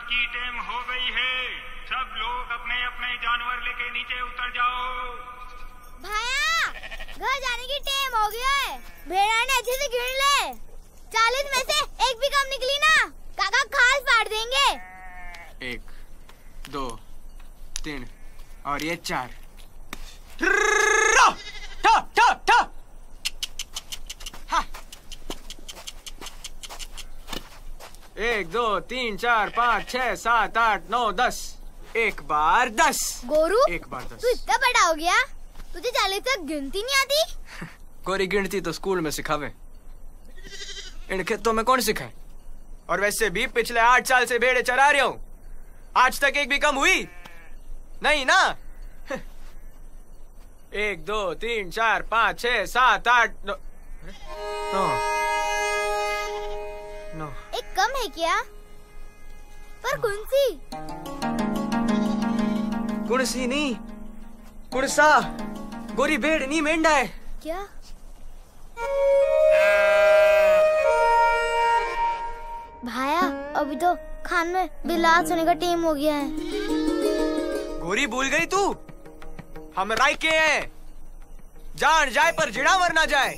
की टाइम हो गई है। सब लोग अपने अपने जानवर लेके नीचे उतर जाओ। भाया, घर जाने की टाइम हो गया है। भेड़ा ने अच्छे से गिन ले। 40 में से एक भी कम निकली ना, काका खाल फाड़ देंगे। 1 2 3 और ये 4। ठा ठा ठा। 1 2 3 4 5 6 7 8 9 10। एक बार 10। गोरू, एक बार 10। तू इतना बड़ा हो गया, तुझे 40 तक गिनती नहीं आती? गोरी गिनती तो स्कूल में सिखावे, इन खेतों में कौन सिखाए? और वैसे भी पिछले 8 साल से भेड़े चरा रहा हूँ, आज तक एक भी कम हुई नहीं ना। 1 2 3 4 5 6 7 8 9 9। एक कम है क्या? पर कौन सी? कुर्सी नहीं, कुर्सा। गोरी भेड़ नहीं, मेंढा है। क्या? भाया, अभी तो खान में बिलात सोने का टाइम हो गया है। गोरी भूल गई तू, हम राय के हैं। जान जाए पर जिड़ावर ना जाए।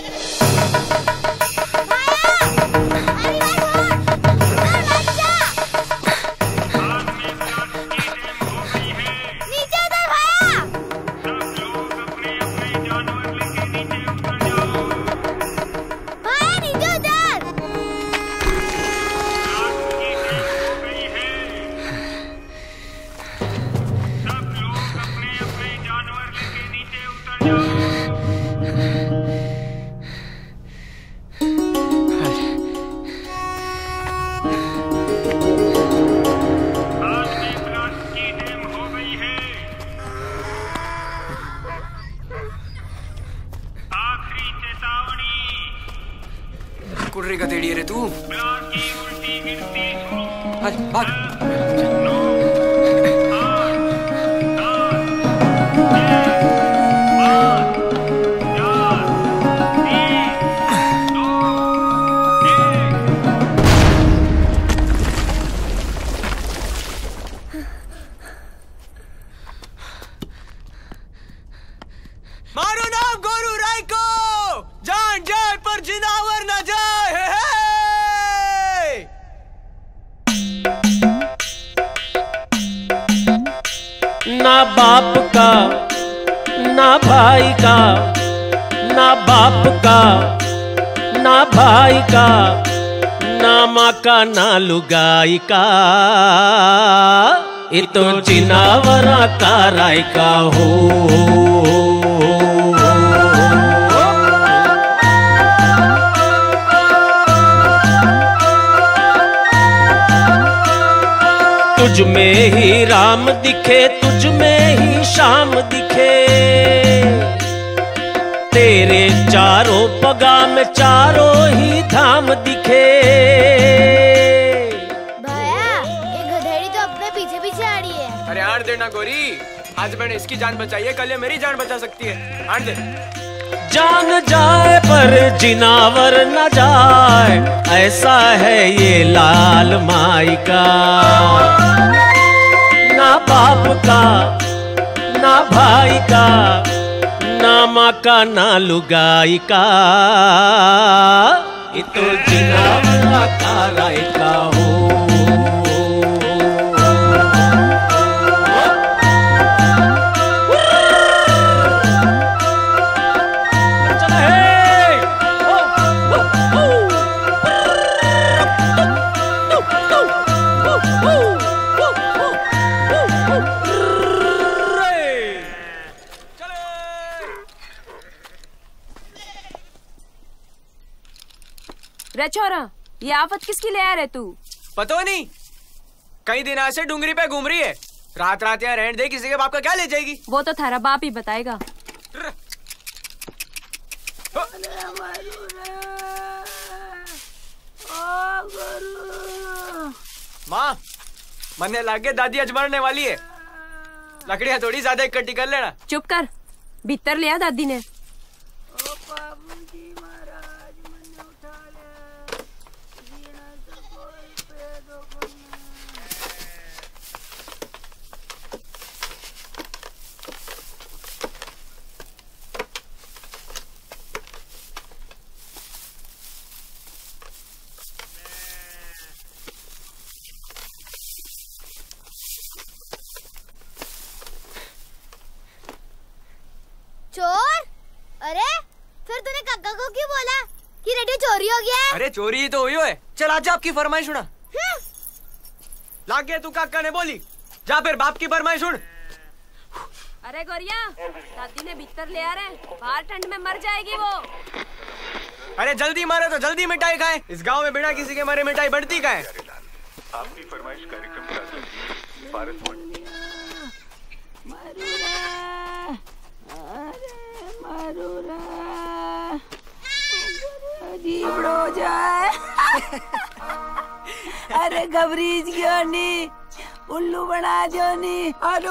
कुर्री का तेड़ी रे तू। भाग। मारो नाम गोरू राय को, जान जाए पर जिनावर न जाए। ना बाप का ना भाई का, ना बाप का ना भाई का, ना माँ का ना लुगाई का, ये तो जिनावरा का राय का हो। तुझ में ही राम दिखे, तुझ में ही शाम दिखे, तेरे चारों पगा में चारों ही धाम दिखे। भैया, ये गधेड़ी तो अपने पीछे पीछे आ रही है। अरे आड़ देना गोरी, आज मैंने इसकी जान बचाई है, कल ये मेरी जान बचा सकती है। आड़ दे। जान जाए पर जिनावर न जाए, ऐसा है ये लाल माई का। ना बाप का ना भाई का, ना माँ का ना लुगाई का, ये तो जिनावर का राय का हो। रे छोरा, ये आफत किसकी ले आ रहे तू? पता नहीं, कई दिन से डूंगरी पे घूम रही है। रात रात यहाँ रहने दे, किसी के बाप का क्या ले जाएगी? वो तो थारा बाप ही बताएगा। माँ, मरने लागे, दादी आज मरने वाली है। लकड़ियाँ थोड़ी ज्यादा इकट्ठी कर लेना। चुप कर, भीतर लिया दादी ने। अरे चोरी ही तो हुई है। चल आजा, आपकी फरमाइश सुना। लागे तू काका ने बोली, जा फिर बाप की फरमाइश सुन। अरे गोरिया, दादी ने भीतर ले आ रहे, बाहर ठंड में मर जाएगी वो। अरे जल्दी मारे तो जल्दी मिठाई खाए। इस गांव में बिना किसी के मरे मिठाई बढ़ती का है। आपकी फरमाइश कार्यक्रम का भारत अरे घबरीज क्यों नहीं, उल्लू बना दो नहीं। अरे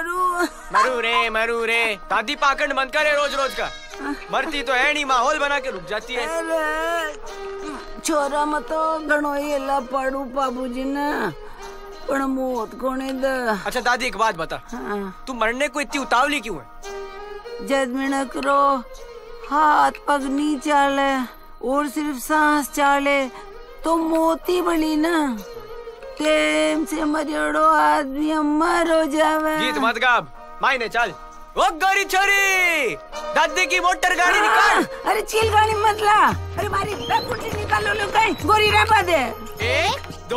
मरू रे दादी पाखंड बंद करे रोज रोज का। मरती तो है नहीं, माहौल बना के रुक जाती है। छोरा मत घणो एला पड़ू बाबूजी ने, पण मौत कोने द। अच्छा दादी एक बात बता, तू मरने को इतनी उतावली क्यों है? जद में करो हाथ पग नहीं चाले और सिर्फ सांस चाले तो मोती बड़ी ना। टेम से मरेड़ो आदमी अमर हो जावे। गीत मत गाब, मायने चल। ओ गोरी छोरी, दादी की मोटर गाड़ी निकाल। अरे चील गाड़ी मत ला। अरे मारी कुर्सी निकालो लो कहीं, गोरी रखा दे। 1 2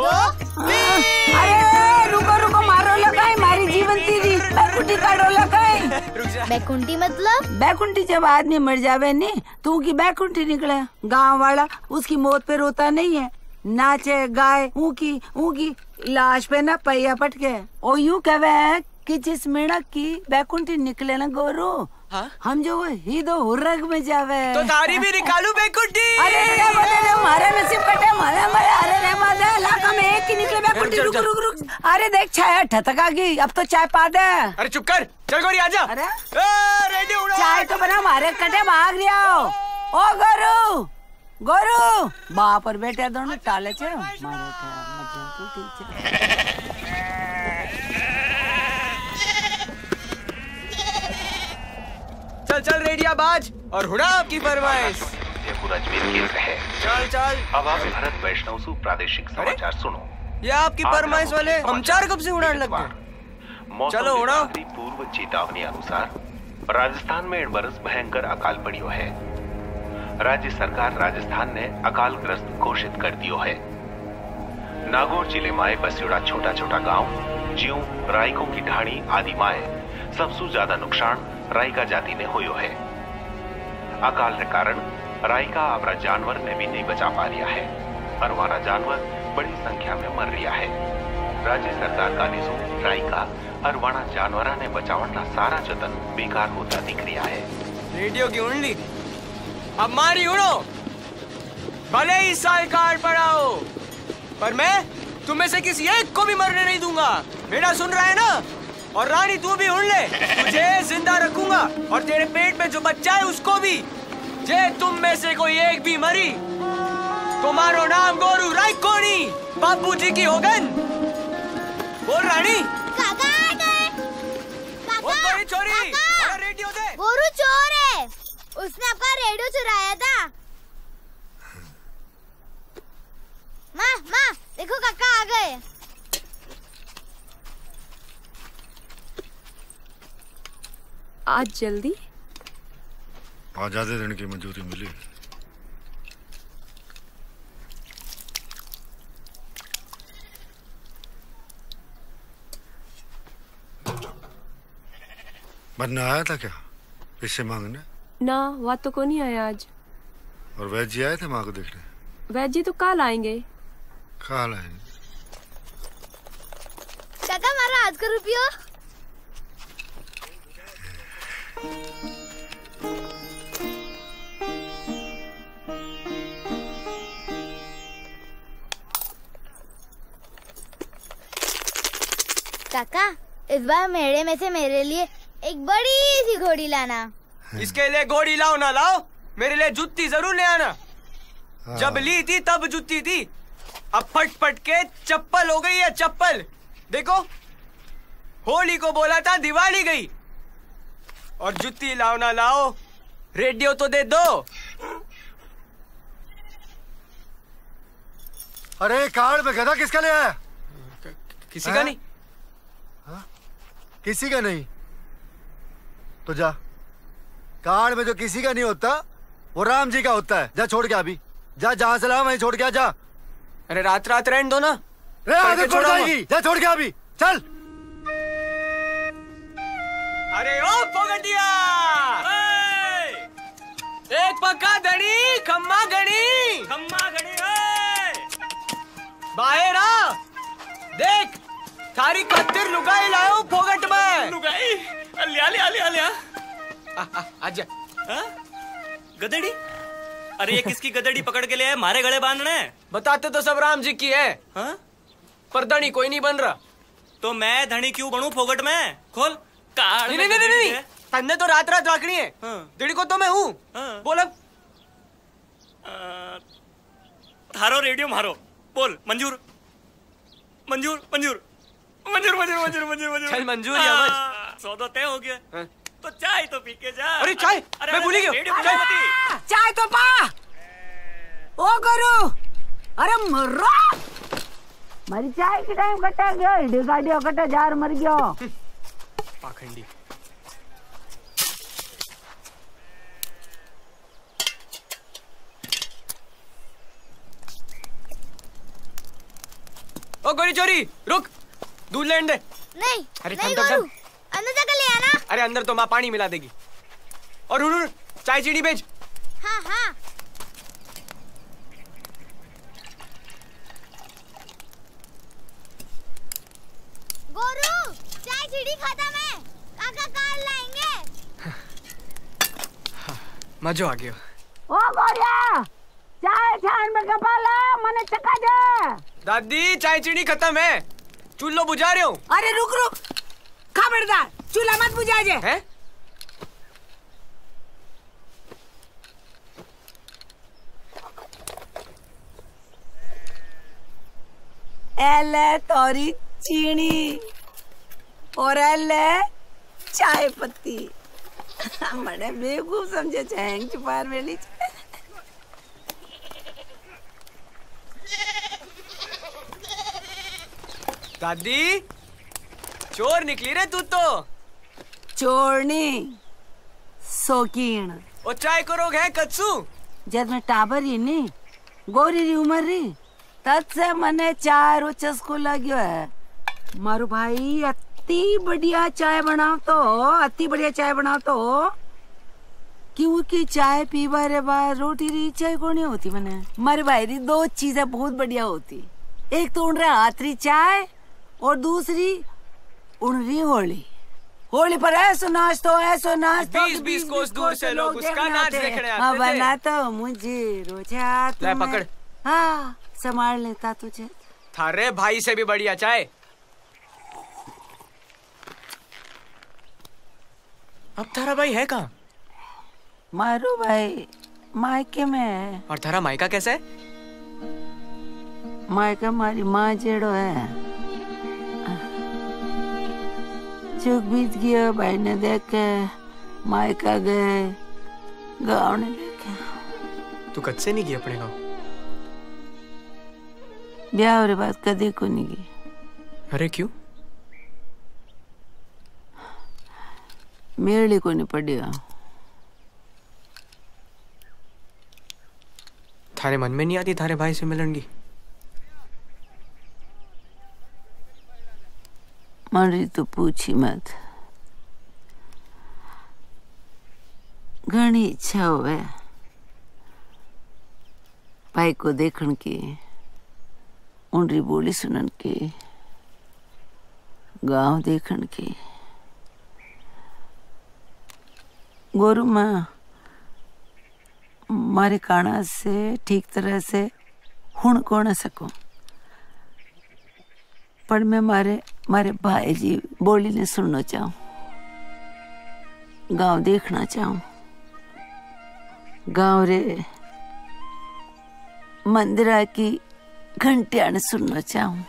अरे रुको मारो लो कहीं, मारी जीवन दीदी बैकुंठी काटो लो कहीं। बैकुंठी मतलब? बैकुंठी जब आदमी मर जावे नहीं तो की बैकुंठी निकले। गांव वाला उसकी मौत पे रोता नहीं है, नाचे गाय ऊकी लाश पे ना पहिया पटके। और यूं कहे कि जिस मेढक की बैकुंठी निकले ना गोरू, हम जो ही दो हुर्रग में जावे तो तारी भी निकालू बैकुंठी। अरे हमारा नसीब कटे, अरे रे मादा लाका में एक की निकले बैकुंठी। रुक अरे देख छाया ठतका गई, अब तो चाय पा दे। अरे चुप कर, चल गोरी आजा। अरे रेडी उड़ा। चाय तो बना, हमारे कटे भाग रिया। ओ गोरू बाप और बेटे दोनों टाले छे मारे चल रेडिया बाज और हुड़ा आपकी फरमाइश। चल अब आप भरत वैष्णव सु प्रादेशिक समाचार सुनो। ये आपकी फरमाइश वाले हम चार कब से उड़ाने लग गए। चलो उड़ाओ। पूर्व चेतावनी अनुसार राजस्थान में इस बरस भयंकर अकाल पड़ियो है। राज्य सरकार राजस्थान ने अकाल ग्रस्त घोषित कर दियो है। नागौर जिले में बस्योड़ा छोटा छोटा गांव ज्यों रायकों की ढाणी आदि माए सबसे ज्यादा नुकसान रायका जाति ने होयो है। अकाल के कारण रायका अपना जानवर ने भी नहीं बचा पा रिया है और वारा जानवर बड़ी संख्या में मर रिया है। राज्य सरकार का निशु रायका और वाना जानवरा ने बचावन का सारा जतन बेकार होता दिख रिया है। रेडियो की उंडली अब मारी उड़ो, भले ही साल काट पड़ाओ, पर मैं तुम्हें से किसी एक को भी मरने नहीं दूंगा। मेरा सुन रहा है ना? और रानी तू भी उड़ ले, तुझे जिंदा रखूंगा और तेरे पेट में जो बच्चा है उसको भी। जे तुम में से कोई एक भी मरी तुम्हारो नाम गोरू रायकोनी बाबूजी की होगन। बोल रानी। काका आ गए। काका, छोरी रेडियो दे। गोरू चोर है, उसने आपका रेडियो चुराया था। माँ देखो काका आ गए। आज जल्दी आजादी ऋण की मंजूरी मिली। बनना आया था क्या पैसे मांगने? ना, वह तो को नहीं आया आज। और वैद जी आए थे माँ को देखने? वैद जी तो कल आएंगे। कल आएंगे? काका मारा आज का रुपया। काका इस बार मेले में से मेरे लिए एक बड़ी सी घोड़ी लाना। इसके लिए घोड़ी लाओ ना लाओ, मेरे लिए जूती जरूर ले आना। जब ली थी तब जूती थी, अब फट के चप्पल हो गई है चप्पल। देखो होली को बोला था दिवाली गई। और जूती लाओ ना लाओ, रेडियो तो दे दो। अरे कार्ड में गधा किसका ले आया? किसी का नहीं। किसी का नहीं तो जा। कार्ड में जो किसी का नहीं होता वो राम जी का होता है। जा छोड़ के अभी। जा, जहाँ से लाया वहीं छोड़ के आ, जा। अरे रात रात रहने दो ना। आदत पड़ जाएगी, जा छोड़ के अभी, चल। अरे ओ फोगटिया, एक पक्का धनी, खम्मा घड़ी, बाहर आ, देख थारी कत्तिर लुगाई लायो फोगट में। लुगाई लिया आजा। गदड़ी? अरे ये किसकी गदड़ी पकड़ के ले आए? मारे गले बांधने? बताते तो सब राम जी की है। हाँ? पर धनी कोई नहीं बन रहा। तो मैं धनी क्यों बनूं फोगट में? खोल। नहीं, तन्ने तो रात रात राखनी है। हाँ। दिड़ी को तो मैं हूँ। हाँ। बोल अब। थारो रेडियो मारो, बोल। मंजूर। चल मंजूर या बस। सौदा तय हो गया। हाँ। तो चाय तो पी के जा। अरे चाय, मैं भूल ही गया। चाय तो पा। ओ गुरु, अरे मरो, मारी चाय की टाइम कटा गया, इडी गाड़ियों कटा जार मर गया। पाखंडी। ओ गोरी चोरी, रुक, दूध लेने दे। नहीं, अरे नहीं थम, गुरु, अंदर जाकर ले आना। अरे अंदर तो माँ पानी मिला देगी। और हुन चाय चीनी भेज। हाँ हाँ। गोरू, चाय चीनी खत्म है, काका कार लाएंगे। मजो आ गया। ओ गोरिया, चाय छान में कपाला, मने चका दे। दादी चाय चीनी खत्म है, चूल्हो बुझा रहे हो। अरे रुक, खबरदार, चूल्हा मत बुझा जे। हैं? एले तोरी चीनी और एले चाय पत्ती। मने बेवकूफ समझे चैंग छुपार वेली। दादी चोर निकली रे तू तो। चोरनी शौकीन। ओ चाय करोग है कच्चू। जब मैं टाबर ही नहीं, गोरी री उम्र री, तब से मने चाय रो चस्को लाग्यो है। मारो भाई अति बढ़िया चाय बनाओ तो, क्योंकि चाय पीवा रे बाद रोटी री इच्छा को नहीं होती। मने मारे भाई री दो चीजें बहुत बढ़िया होती, एक तो उन रहा हाथ री चाय और दूसरी उन रही होली पर ऐसो नाच तो 20 कोस दूर से लोग उसका नाच देखने आते थे। बना तो मुझे रोजा ले पकड़। हाँ संभाल लेता तुझे। थारे भाई से भी बढ़िया चाय। अब थारा भाई है कहाँ? मारू भाई मायके में है। और थारा मायका कैसा है? मायका मारी माँ जेड़ो है। चुक बीत गया, भाई ने देख के मायका गए, गाँव ने देखे। तू कद से नहीं गई अपने गाँव? ब्याह रे बात कदे को नहीं गई। अरे क्यों? मेले को नहीं पड़ेगा। थारे मन में नहीं आती थारे भाई से मिलन की? मरी तो पूछी मत, घनी इच्छा होवे भाई को देखन की, उनरी बोली सुनन की, गांव देखन की। गोरू माँ मारे काना से ठीक तरह से हुण को न सकूं, पर मैं मारे भाई जी बोली ने सुनना चाहूं, गांव देखना चाहूं, गांव रे मंदिरा की घंटियां ने सुनना चाहूं,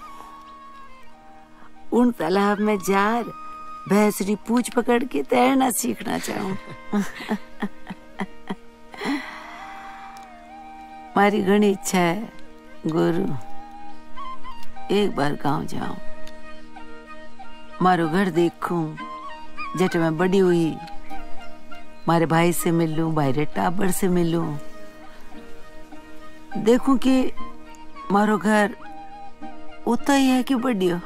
उन तालाब में जार भैंसरी पूछ पकड़ के तैरना सीखना चाहूं। मारी घनी इच्छा है गुरु, एक बार गांव जाऊं, मारो घर देखूं, जट में बड़ी हुई, मारे भाई से मिलूं, भाई रे टाबर से मिलूं, देखूं कि मारो घर उतना ही है कि बड़ियो।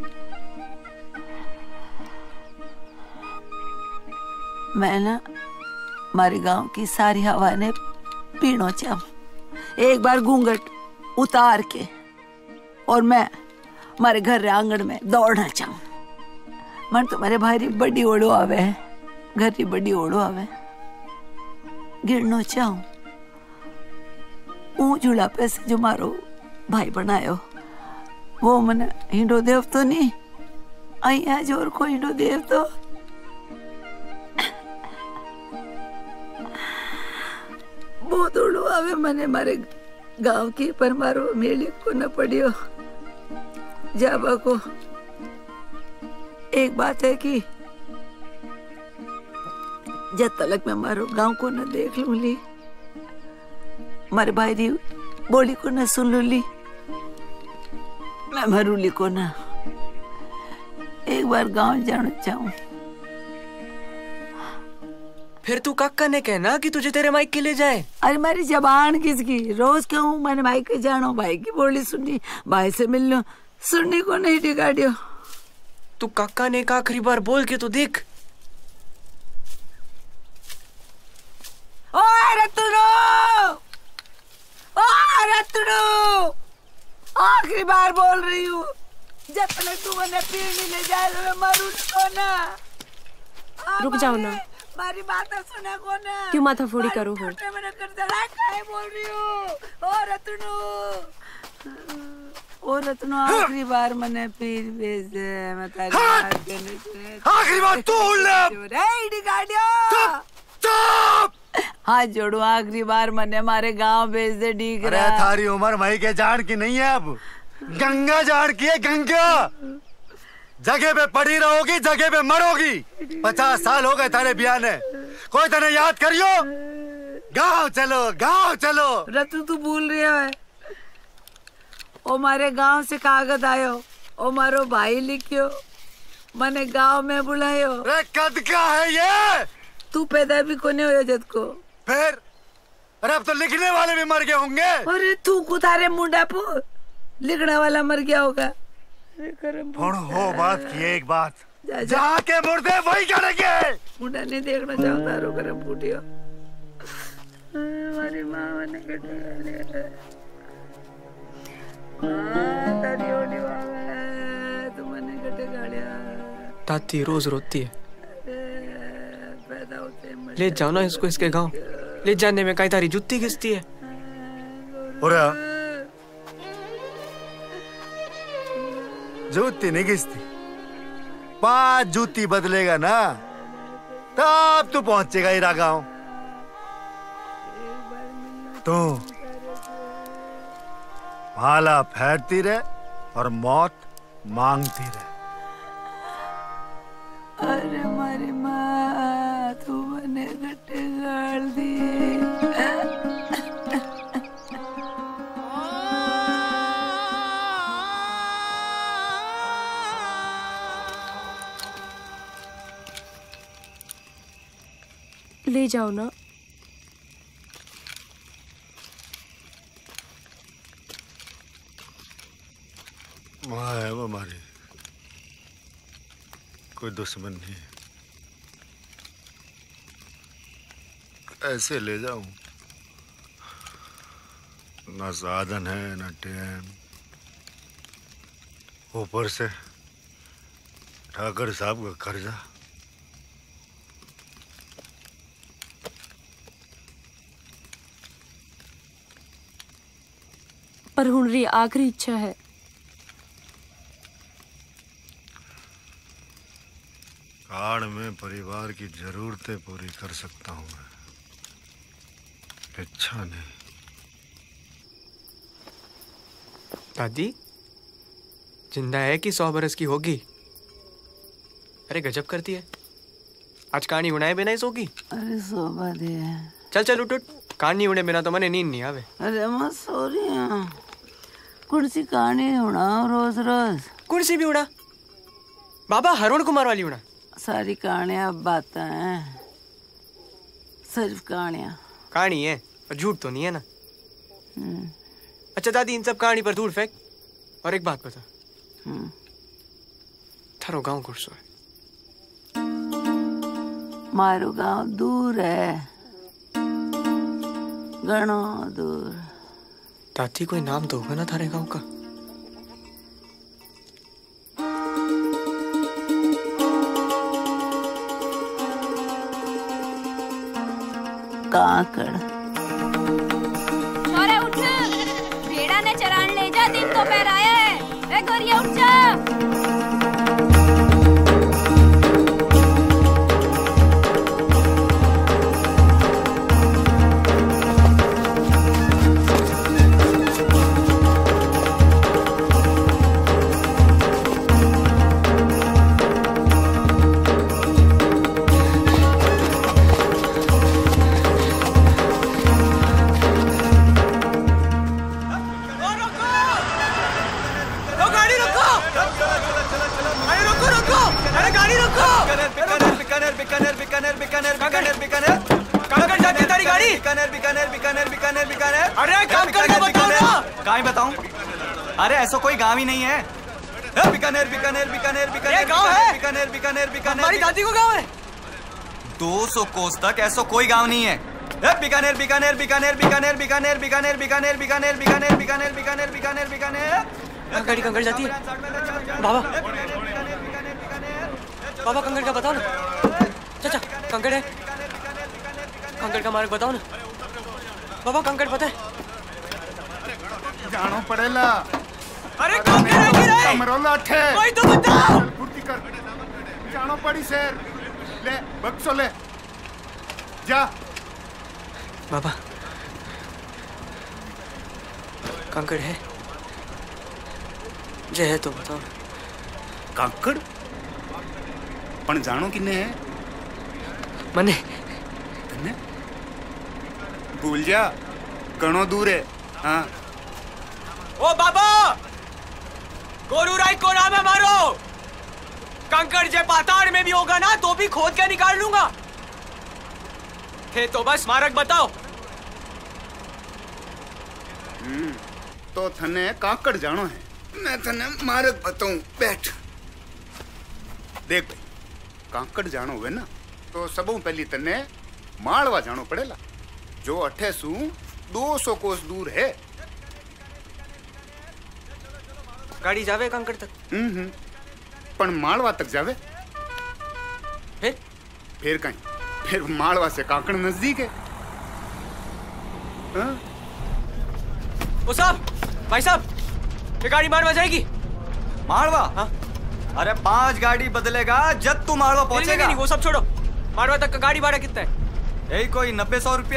मैं ना मारे गांव की सारी हवा ने पीनो चाहूं, एक बार घूंघट उतार के, और मैं मारे घर रे आंगन में दौड़ना चाहूं। मन तो मारे भाई बड़ी ओढ़ो आवे है, घर की बड़ी ओढ़ो आवे, गिरनो चाहूं। ऊ जुड़ापे से जो मारो भाई बनायो वो मन हिंडो देव तो नहीं आई आज और कोई हिंडो देव तो बहुत ओढ़ो आवे मने मारे गांव की, पर मारो मेली को न पड़ियो जाबा को। एक बात है कि जब तलक मैं मारो गांव को न देख लूंगी, मारे भाई री बोली को न सुन लूंगी, मैं मरूली को न एक बार गांव जाना चाहूं। फिर तू काका ने कहना कि तुझे तेरे माइक के ले जाए। अरे मारी जबान किसकी, रोज कहूँ मैंने भाई के जानो, भाई की बोली सुननी, भाई से मिल लो, सुनने को नहीं टिकाडियो। तू काका ने का आखिरी बार बोल के तो देख। ओए रत्नो, ओए रत्नो, आखिरी बार बोल रही हूँ, जब तक तू मैंने पीर नहीं ले जाए तो मैं मरूँ को ना। रुक जाओ ना, मारी बात सुना को ना। क्यों माथा फोड़ी करो हो? बोल रही हूँ, ओ रत्नो, ओ रत्नो, आखिरी बार मैंने पीर भेज दे, मैं तारी बात करने से। आखिरी बार तू हाथ जोड़ू, आखिरी बार मैंने हमारे गांव भेज दे। ठीक अरे थारी उम्र मई के जान की नहीं है, अब गंगा जान की है, गंगा। जगह पे पड़ी रहोगी, जगह पे मरोगी। 50 साल हो गए थारे बिया ने, कोई तने याद करियो। गांव चलो, गांव चलो। रतु तू भूल रही है, ओ मारे गांव से कागज आयो, ओ मारो भाई लिखियो, मने गांव में बुलायो। अरे कद का है ये? तू पैदा भी कोने हो जद को। फिर अरे अब तो लिखने वाले भी मर गए होंगे। अरे तू कुतारे मुंडा पो, लिखने वाला मर गया होगा। हो बात की एक बात, जहाँ के मुर्दे वही करेंगे। मुंडा नहीं देखना चाहता, रो करम फूटियो। हमारी माँ ने कटे तारी ओडी वावे, तू मने कटे गाड़िया। ताती रोज रोती है। ले जाओ ना इसको इसके गांव, ले जाने में कई तारी जुत्ती घिसती है। जूती नहीं घिसती, 5 जूती बदलेगा ना तब तू पहुंचेगा हीरा गांव। तो भाला फेरती रहे और मौत मांगती रहे। अरे मारी माँ, तू मने गट्टे गाड़ दी। ले जाओ ना। माँ है वो हमारी, कोई दुश्मन नहीं। ऐसे ले जाऊं, ना साधन है ना टाइम, ऊपर से ठाकर साहब का कर्जा। पर हुनरी आखिरी इच्छा है। काल में परिवार की जरूरतें पूरी कर सकता हूँ मैं, इच्छा नहीं। दादी जिंदा है कि 100 बरस की होगी? अरे गजब करती है, आज कहानी उड़ाए बिना ही सोगी। अरे सोबा दे, चल चल उठ उठ, कहानी उड़े बिना तो मने नींद नहीं आवे। अरे मैं सो रही हूँ, कुर्सी कहानी उड़ा रोज रोज। कुर्सी भी उड़ा? बाबा हरुण कुमार वाली उड़ा? सारी कहानियां बातें हैं, सिर्फ कहानियां। कहानी है पर झूठ तो नहीं है ना? अच्छा दादी, इन सब कहानी पर दूर फेंक और एक बात बता। थारो गांव कौन सो है? मारो गांव दूर है, घणो दूर। दादी कोई नाम तो होगा ना थारे गांव का? काकड़। छोरे उठ, भेड़ा ने चरान ले जा, दिन तो पैर आया है। ए गोरिया उठ जा। अरे ऐसा कोई गांव ही नहीं है। बीकानेर बीकानेर बीकानेर बीकानेर गांव है। बीकानेर बीकानेर बीकानेर। हमारी दादी को गांव है। 200 कोस तक ऐसा कोई गांव नहीं है। बीकानेर बीकानेर बीकानेर बीकानेर बीकानेर बीकानेर बीकानेर बीकानेर बीकानेर बीकानेर बीकानेर बीकानेर बीकानेर। गाड़ी कंकड़ जाती है। बाबा बाबा कंकड़ का बताओ ना। चाचा कंकड़ है, कंकड़ का मार्ग बताओ ना। बाबा कंकड़ पता है? जानो पड़ेला। अरे कंकड़ है कि नहीं? कमरोला अठे। कोई तो बताओ। फुर्ती कर। जानो पड़ी शेर। ले बक्सो ले। जा। बाबा कंकड़ है? जे है तो बताओ। काकड़? पण जानो किने है? मने। तने? भूल जा, घणो दूर है। हाँ। ओ बाबा, गोरू राय को नाम है मारो। कंकड़ जे पाताड़ में भी होगा ना तो भी खोद के निकाल लूंगा। थे तो बस मार्ग बताओ। तो थने काकड़ जानो है, मैं थने मार्ग बताऊं। बैठ। देख भाई, काकड़ जानो हुए ना तो सबों पहली तने मालवा जानो पड़ेला, जो अठे सू 200 कोस दूर है। गाड़ी जावे कंकड़ तक? पण मालवा तक जावे। फिर कहीं, फिर मालवा से काकड़ नजदीक है। ओ साहब, भाई साहब, ये गाड़ी मालवा जाएगी? मालवा? हाँ? अरे 5 गाड़ी बदलेगा जब तू मालवा पहुंचेगा। नहीं, वो सब छोड़ो। मालवा तक का गाड़ी भाड़ा कितना है? यही कोई 90-100 रुपया।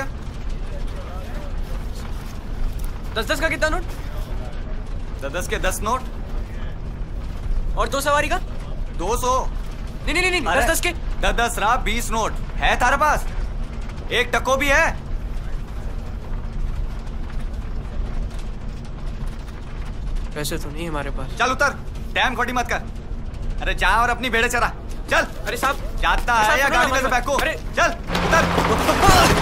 10-10 का कितना नोट? 10 के 10 नोट। और 2 सवारी का? 200। नहीं 10-10 के 10 रहा 20 नोट है तारे पास? एक टको भी है? पैसे तो नहीं है हमारे पास। चल उतर, टाइम खोटी मत कर। अरे जा और अपनी भेड़े चरा। चल। अरे साहब जाता है या गाड़ी में से बैको? अरे चल उतर।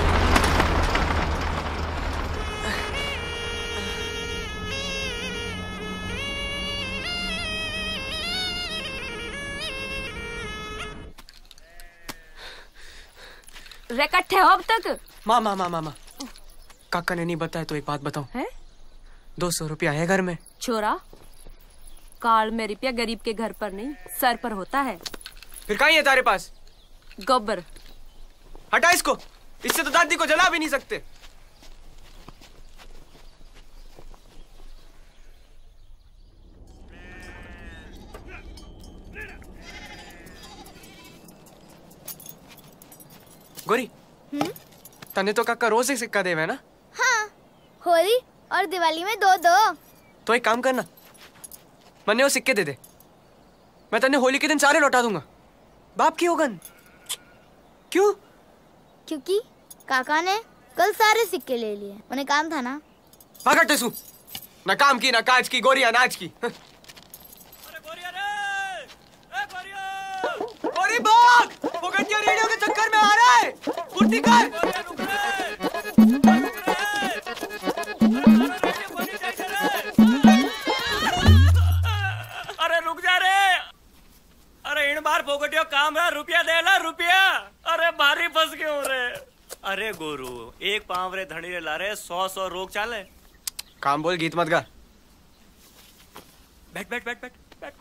इकट्ठे हो अब तक? मामा काका ने नहीं बताया तो एक बात बताऊं है? 200 रुपया है घर में। छोरा, काल में रुपया गरीब के घर पर नहीं सर पर होता है। फिर कहीं है तारे पास? गोबर। हटा इसको, इससे तो दादी को जला भी नहीं सकते। गोरी, तने तो काका रोज एक सिक्का देवे ना? हाँ, होली और दिवाली में 2-2। तो एक काम करना, मन्ने वो सिक्के दे दे, मैं तने होली के दिन सारे लौटा दूंगा। बाप की होगन। क्यों? क्योंकि काका ने कल सारे सिक्के ले लिए, उन्हें काम था ना। भागा टेसू, ना काम की ना काज की, गोरी अनाज की। गोरी भाग, फोगटिया रेडियो के चक्कर में आ रहा है। फुर्ती कर। काम है, रुपया दे ला रुपया। अरे भारी फंस क्यों रे? अरे गोरू, एक पाँव रे धनी रे ला रे 100 रोक चाले। काम बोल, गीत मत गा। बैठ बैठ बैठ बैठ बैठ।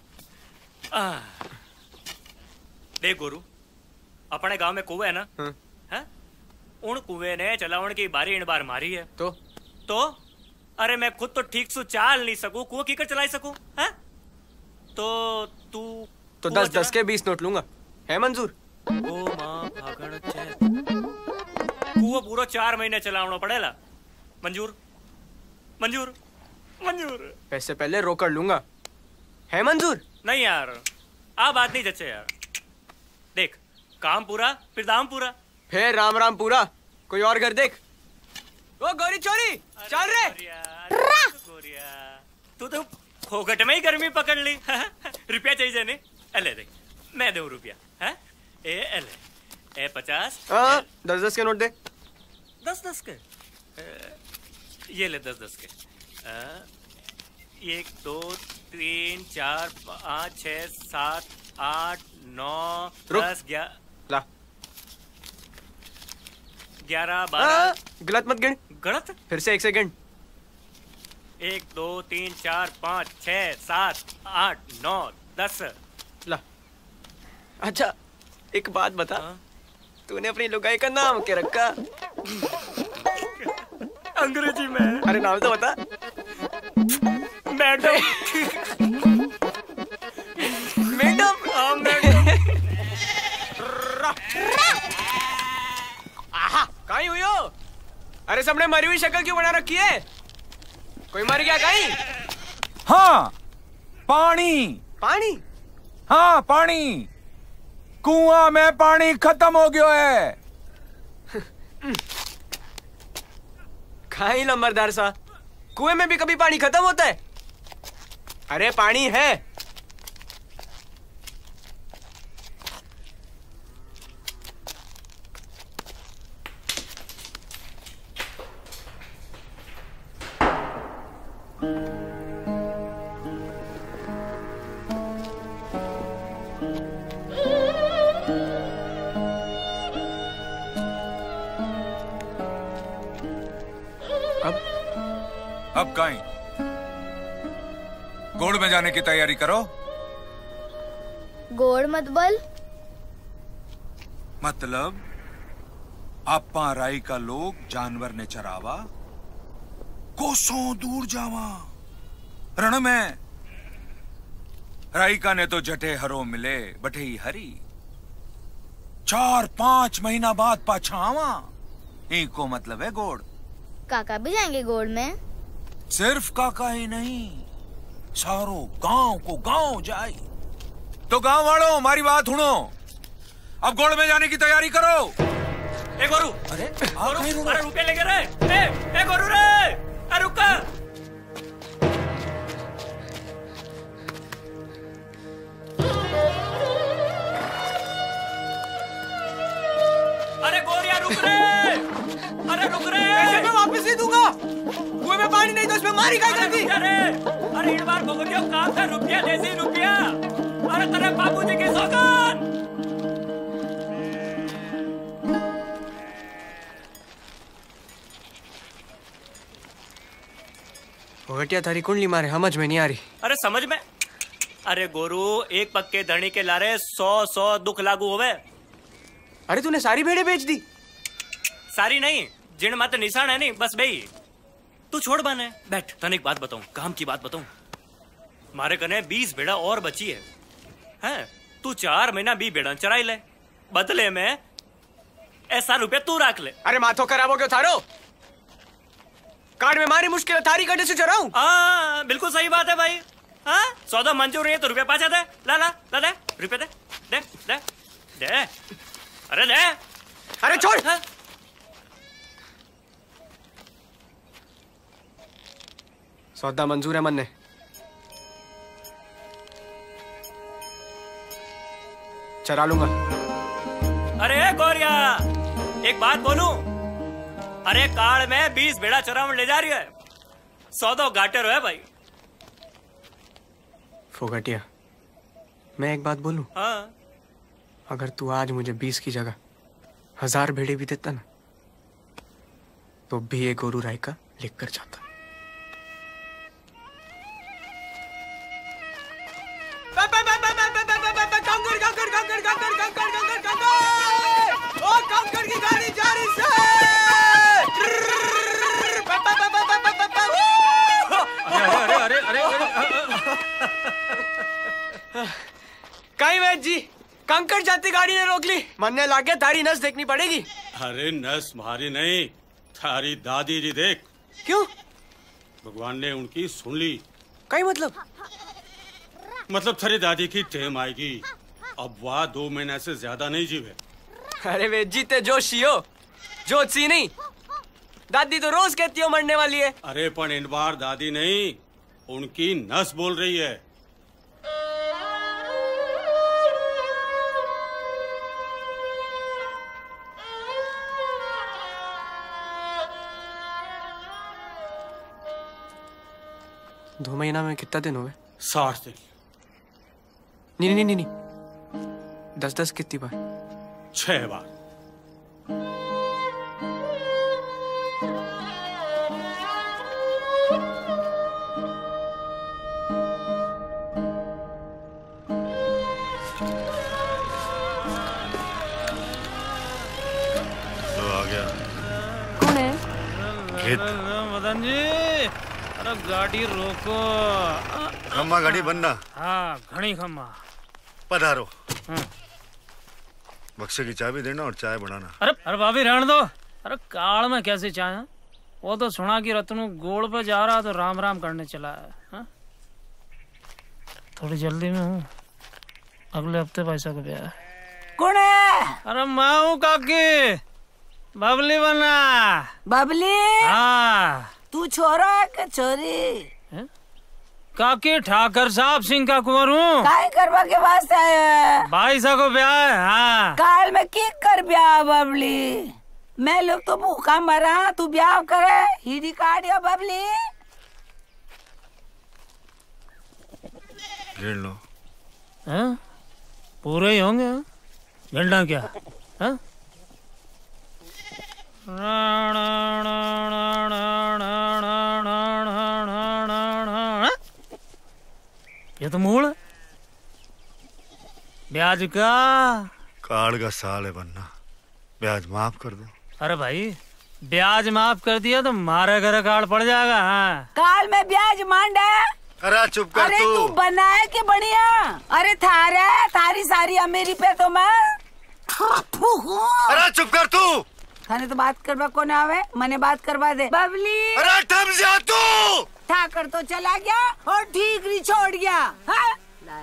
देख गोरू, अपने गांव में कुएं है ना, हैं? उन कुएं ने चलावन की बारी इन बार मारी है। तो अरे मैं खुद तो ठीक से चाल नहीं सकूं, कुआं की कर चला सकूं, हैं? तो तू तो 10-10 के 20 नोट लूंगा, है मंजूर? ओ मां भागण छे, कुआं पूरा 4 महीने चलावना पड़ेला। मंजूर मंजूर मंजूर। पैसे पहले रोकड़ लूंगा, है मंजूर? नहीं यार, आ बात नहीं जच्चे यार। देख, काम पूरा फिर दाम पूरा, फिर राम राम पूरा। कोई और घर देख। ओ गौरी चोरी, चल रे। गोरिया, तू तो फोकट में ही गर्मी पकड़ ली। रुपया चाहिए नहीं? ले देख, मैं दूं रुपया, हैं? ए 50। 10-10 के नोट दे। 10-10 के? ये ले 10-10 के। 1 2 3 4 5 6 7 8 9 10 11 12। गलत मत गिन। गलत? फिर से 1 सेकंड। 1 2 3 4 5 6 7 8 9 10। ला। अच्छा एक बात बता, तूने अपनी लुगाई का नाम क्या रखा? अंग्रेजी में। अरे नाम तो बता। मैडम। मैडम? हाँ मैडम। कहीं हुई हो? अरे सबने मरी हुई शक्ल क्यों बना रखी है? कोई मर गया कहीं? हाँ, पानी। पानी? हाँ पानी, कुआं में पानी खत्म हो गया है। खाई लंबरदार सा, कुएं में भी कभी पानी खत्म होता है? अरे पानी है। अब कहीं गोड़ में जाने की तैयारी करो। गोड़ मत बोल। मतलब आपा राई का लोग जानवर ने चरावा, कोसों दूर जावा रण में। राई का ने तो जटे हरो मिले बटे हरी, 4-5 महीना बाद पाछा आवा। इनको मतलब है गोड़। काका भी जाएंगे गोड़ में? सिर्फ काका ही नहीं, सारो गांव को गांव जाए। तो गांव वालों हमारी बात सुनो, अब गोड़ में जाने की तैयारी करो। ए गोरू, अरे रुपये लेके रे। ए गोरू रे, अरे रुका। अरे गोरिया रुक रे, अरे रुक रे। पैसे मैं वापस नहीं दूंगा। कुएं में पानी नहीं तो इसमें मारी काय करती? अरे इन बार भगोटियो काम था, रुपया देसी रुपया। अरे तेरे बाबूजी की सौगान। भगटिया थारी कुंडली मारे समझ में नहीं आ रही। अरे समझ में? अरे गोरू, एक पक्के धनी के लारे 100 दुख लागू होवे। अरे तूने सारी भेड़े बेच दी? सारी नहीं, जिन मात्र निशान है नहीं, बस भाई तू छोड़ बने। बैठ, तने एक बात बताऊं, काम की बात बताऊं। मारे कने 20 भेड़ा और बची है, हैं? तू 4 महीना 20 भेड़ा चराई ले, बदले में ऐसा रुपया तू रख ले। अरे माथो खराब हो गयो थारो। कार्ड में मारी मुश्किल थारी कटे से चराऊं? हाँ बिल्कुल सही बात है भाई। हाँ सौदा मंजूर नहीं है तो रुपया पाछा दे। ला दे रुपये दे दे दे दे। अरे दे। अरे छोड़। हाँ? सौदा मंजूर है मन ने। चरा लूंगा। अरे गोरिया, एक बात बोलूं? अरे काड़ में 20 भेड़ा चरावन ले जा रही है, 100 घाटे है भाई। फोगटिया, मैं एक बात बोलूं? हाँ। अगर तू आज मुझे 20 की जगह 1000 भेड़े भी देता ना, तो भी ये गोरू राय का लिख कर जाता। कंकर की गाड़ी जा रही से। अरे कहीं वैद जी, कंकर जाती गाड़ी ने रोक ली। मरने लागे तारी नस देखनी पड़ेगी। अरे नस मारी नहीं, थारी दादी जी देख। क्यों? भगवान ने उनकी सुन ली। कई मतलब थारी दादी की टेम आएगी। अब वह 2 महीने से ज्यादा नहीं जीवे। अरे वे जीते जोशी हो, जोशी नहीं। दादी तो रोज कहती हो मरने वाली है। अरे पण इन बार दादी नहीं, उनकी नस बोल रही है। दो महीना में कितना दिन हुए? 60 दिन। नहीं 10 कितनी बार? 6 बार। तो आ गया। कौन है? मदन जी, अरे गाड़ी रोको। खम्मा गाड़ी बनना। हाँ, घनी खम्मा। पधारो। बक्से की चाबी देना और चाय बनाना। अरे भाभी रहने दो। अरे काल में कैसे चाय? वो तो सुना कि रत्नू गोड़ पे जा रहा तो राम राम करने चला है। हा? थोड़ी जल्दी में हूँ, अगले हफ्ते पैसा का ब्याह है। कौन है? अरे मैं हूँ काकी, बबली बना। बबली? हाँ। तू छोरा है कि छोरी? काकी ठाकर साहब सिंह का कुंवर हूँ। काय करवा के वास्ते आया? भाई साहब को ब्याह है। हाँ। काल में की कर ब्याह बबली? मैं लोग तो भूखा मरा, तू ब्याह करे हीडी काटिया बबली। गिन लो। हाँ? पूरे ही होंगे। गिनना क्या? हाँ? ये तो मूल ब्याज का। कार्ड का साल है बनना, ब्याज माफ कर दो। अरे भाई, ब्याज माफ कर दिया तो मारे घर कार्ड पड़ जाएगा। हाँ। काल में ब्याज मांडा। अरे चुप कर। अरे तू बनाए के बढ़िया। अरे थारी सारी अमेरी पे तो मैं। अरे चुप कर तू। थाने तो बात करवा कौन आवे? मने बात करवा दे बबली। अरे थम जा तू। ठाकर तो चला गया और ठीकरी छोड़ गया। हाँ?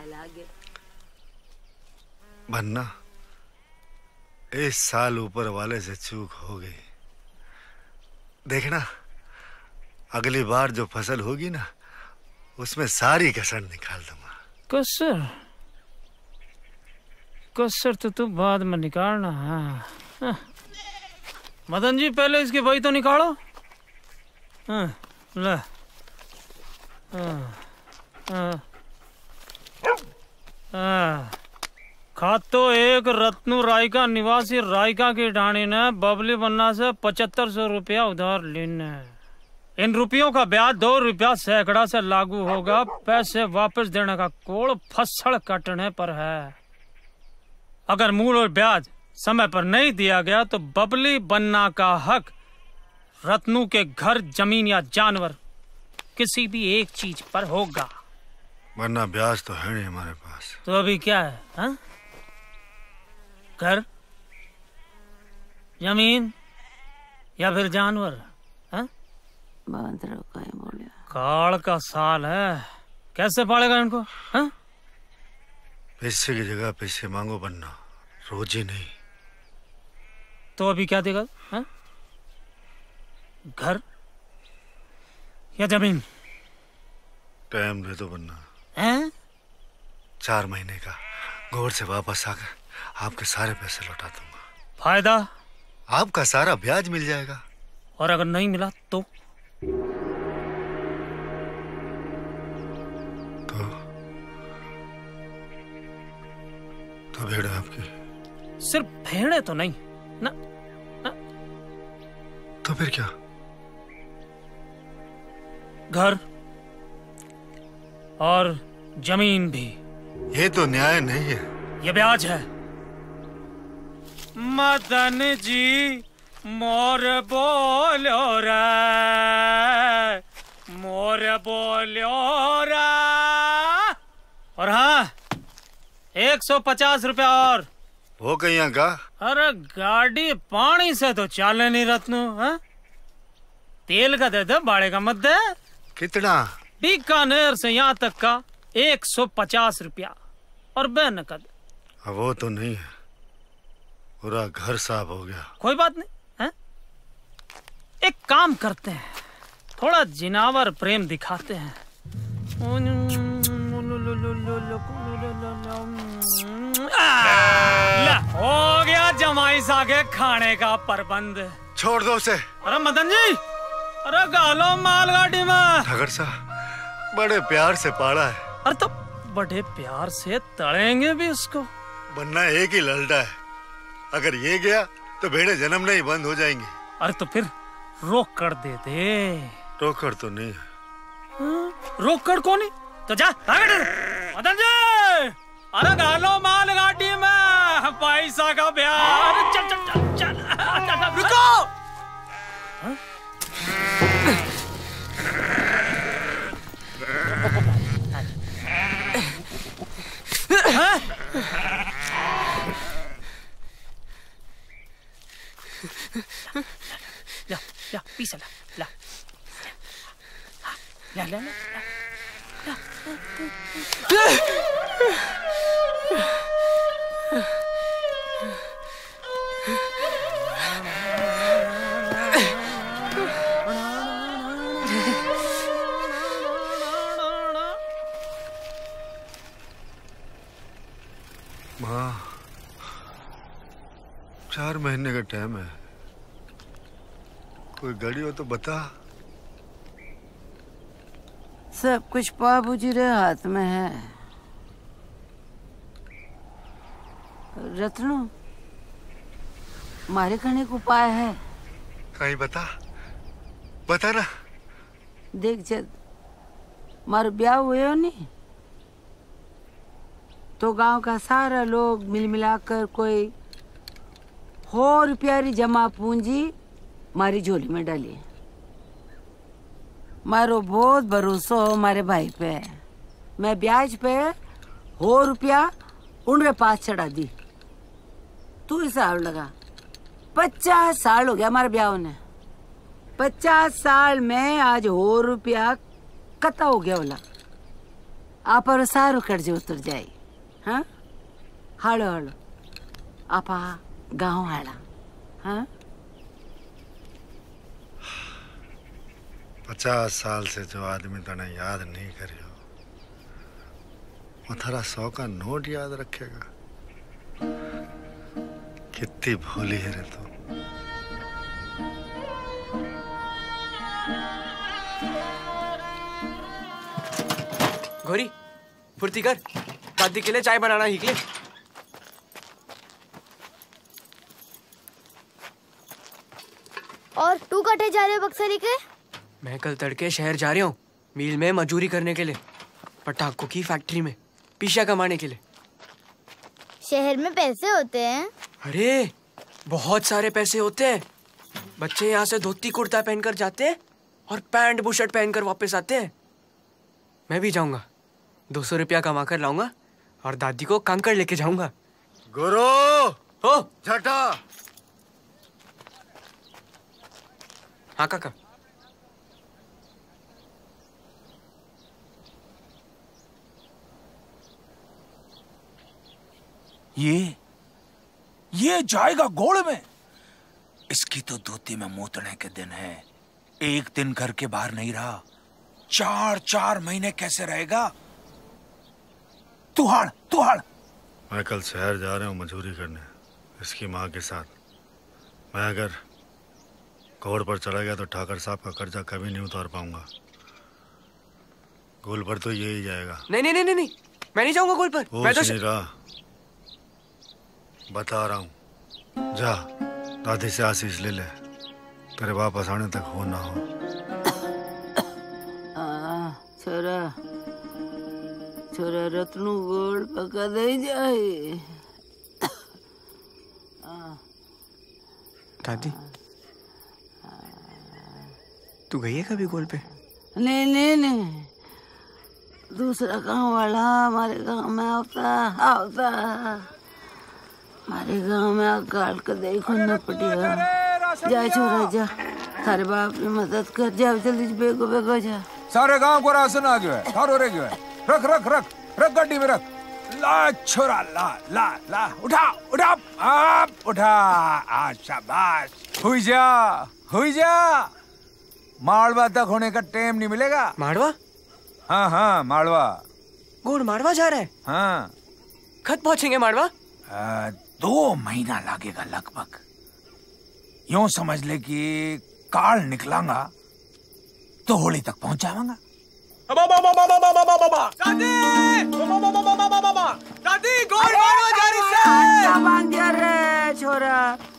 बनना, इस साल ऊपर वाले से चूक हो गई। देखना, अगली बार जो फसल होगी ना, उसमें सारी कसर निकाल दूंगा। कसर तो तू बाद में निकालना। हाँ। मदन जी, पहले इसकी वही तो निकालो। हाँ, ले। खातो एक रत्नू रायका निवासी रायका की ढाणी ने बबली बन्ना से 7500 रुपया उधार लेने। इन रुपयों का ब्याज 2 रुपया सैकड़ा से लागू होगा। पैसे वापस देने का कोड़ फसड़ कटने पर है। अगर मूल और ब्याज समय पर नहीं दिया गया तो बबली बन्ना का हक रत्नू के घर, जमीन या जानवर किसी भी एक चीज पर होगा। वरना ब्याज तो है नहीं हमारे पास। तो अभी क्या है? हा? घर, जमीन या फिर जानवर? हा? काल का साल है, कैसे पालेगा इनको? हा? पैसे की जगह पैसे मांगो बनना, रोजी नहीं। तो अभी क्या देगा? हा? घर या जमीन? टाइम दे दो बनना। हैं? 4 महीने का घोड़ से वापस आकर आपके सारे पैसे लौटा दूंगा। फायदा? आपका सारा ब्याज मिल जाएगा। और अगर नहीं मिला तो? तो भेड़ आपकी। सिर्फ भेड़े तो नहीं ना। तो फिर क्या? घर और जमीन भी। ये तो न्याय नहीं है। ये ब्याज है। मदन जी मोर बोलो रे, मोर बोलो रे। और हाँ, 150 रुपया और। वो कहीं का? अरे गाड़ी पानी से तो चाले नहीं रत्नू। हाँ? तेल का दे दे, बाड़े का मत दे। कितना? बीकानेर से यहाँ तक का 150 रुपया और बेनकद। अब वो तो नहीं है, पूरा घर साफ हो गया। कोई बात नहीं है? एक काम करते हैं, थोड़ा जिनावर प्रेम दिखाते हैं। हो गया जमाई सागे खाने का प्रबंध। छोड़ दो उसे। अरे मदन जी, अरे गालो मालगाड़ी में। ठाकर साहब बड़े प्यार से पाला है। अरे तो बड़े प्यार से तड़ेंगे भी उसको। बनना एक ही ललटा है, अगर ये गया तो भेड़े जन्म नहीं बंद हो जाएंगी। अरे तो फिर रोक कर दे दे। रोक कर तो नहीं है। रोक कर को नहीं तो जा मदन जी। अरे गालो मालगाड़ी में पैसा का प्यार। चल चल चल चल। रुको। ला ला पीसा ला ला ला ला ला। माँ, 4 महीने का टाइम है, कोई गाड़ी हो तो बता। सब कुछ बाबूजी रे हाथ में है। रत्नू, मारे करने को उपाय है। कहीं बता, बता ना। देख जद मारो ब्याह हुए हो नहीं तो गांव का सारा लोग मिल मिलाकर कोई 100 रुपया जमा पूंजी मारी झोली में डाली। मारो बहुत भरोसा हो मारे भाई पे। मैं ब्याज पे 100 रुपया उनके पास चढ़ा दी। तू हिसाब लगा, 50 साल हो गया हमारे ब्याह ने। 50 साल में आज 100 रुपया कता हो गया बोला। आप और सारो कर्जे उतर जाए। हाँ, हालो हालो आपा गाँव हाड़ा। हाँ, 50 साल से जो आदमी तने याद नहीं करियो वो थारा 100 का नोट याद रखेगा। कितनी भोली है रे तू। गौरी फुर्ती कर, दादी के लिए चाय बनाना ही के। और तू कटे जा रहे हो बक्सरी के? मैं कल तड़के शहर जा रही हूँ मिल में मजदूरी करने के लिए, पटाखों की फैक्ट्री में पैसा कमाने के लिए। शहर में पैसे होते हैं? अरे बहुत सारे पैसे होते हैं। बच्चे यहाँ से धोती कुर्ता पहनकर जाते हैं और पैंट बुशर्ट पहनकर वापस आते हैं। मैं भी जाऊंगा, 200 रुपया कमा कर लाऊंगा और दादी को कांकड़ लेके जाऊंगा। गुरु हो झटा। हाँ काका। ये जाएगा गोड़ में। इसकी तो धोती में मोतने के दिन है। एक दिन घर के बाहर नहीं रहा, 4 महीने कैसे रहेगा? तू हाड़। मैं कल शहर जा रहा हूँ मजदूरी करने इसकी माँ के साथ। मैं अगर कोड़ पर चला गया तो ठाकर साहब का कर्जा कभी नहीं उतार पाऊंगा। गोल पर तो यही जाएगा। नहीं, मैं नहीं जाऊंगा गोल पर। मैं तो नहीं रहा। बता रहा हूँ, जा दादी से आशीष ले ले, तेरे वापस आने तक हो ना हो। छोरा छोरा रत्नू गोड़ पका दे जाए। दादी तू गई है कभी गोल पे? नहीं नहीं नहीं, दूसरा गांव वाला हमारे गांव में आता हमारे गांव में अकाल का देखो न पड़ेगा। जा छोरा जा, थारे बाप की मदद कर, जा जल्दी बेगो बेगो जा। सारे गांव को राशन आ गया है, थारो रह गया है। रख रख रख रख गाड़ी में रख। ला छोरा ला ला ला, उठा उठा आप उठा। शाबाश, हुई जा। मालवा तक होने का टाइम नहीं मिलेगा। मालवा? हाँ मालवा। गोड़ मालवा जा रहा है? हाँ। कब पहुंचेंगे मालवा? 2 महीना लगेगा लगभग। यूं समझ ले कि काल निकलांगा तो होली तक पहुंच जाऊंगा। दादी गोड़ मालवा जा रही है। छोरा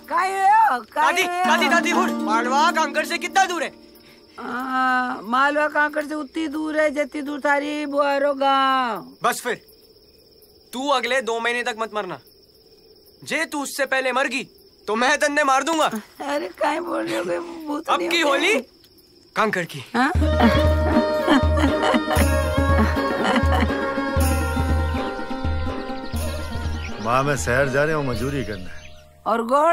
दादी मालवा कांकड़ से कितना दूर है? मालवा कांकड़ से उतनी दूर है जितनी दूर थारी बुआरो गांव। बस फिर तू अगले 2 महीने तक मत मरना। जे तू उससे पहले मर गई तो मैं तन्ने मार दूंगा। अरे काय बोल रहे हो? अब की होली कांकड़ की। माँ मैं शहर जा रहा हूँ मजदूरी करने। और गोड़?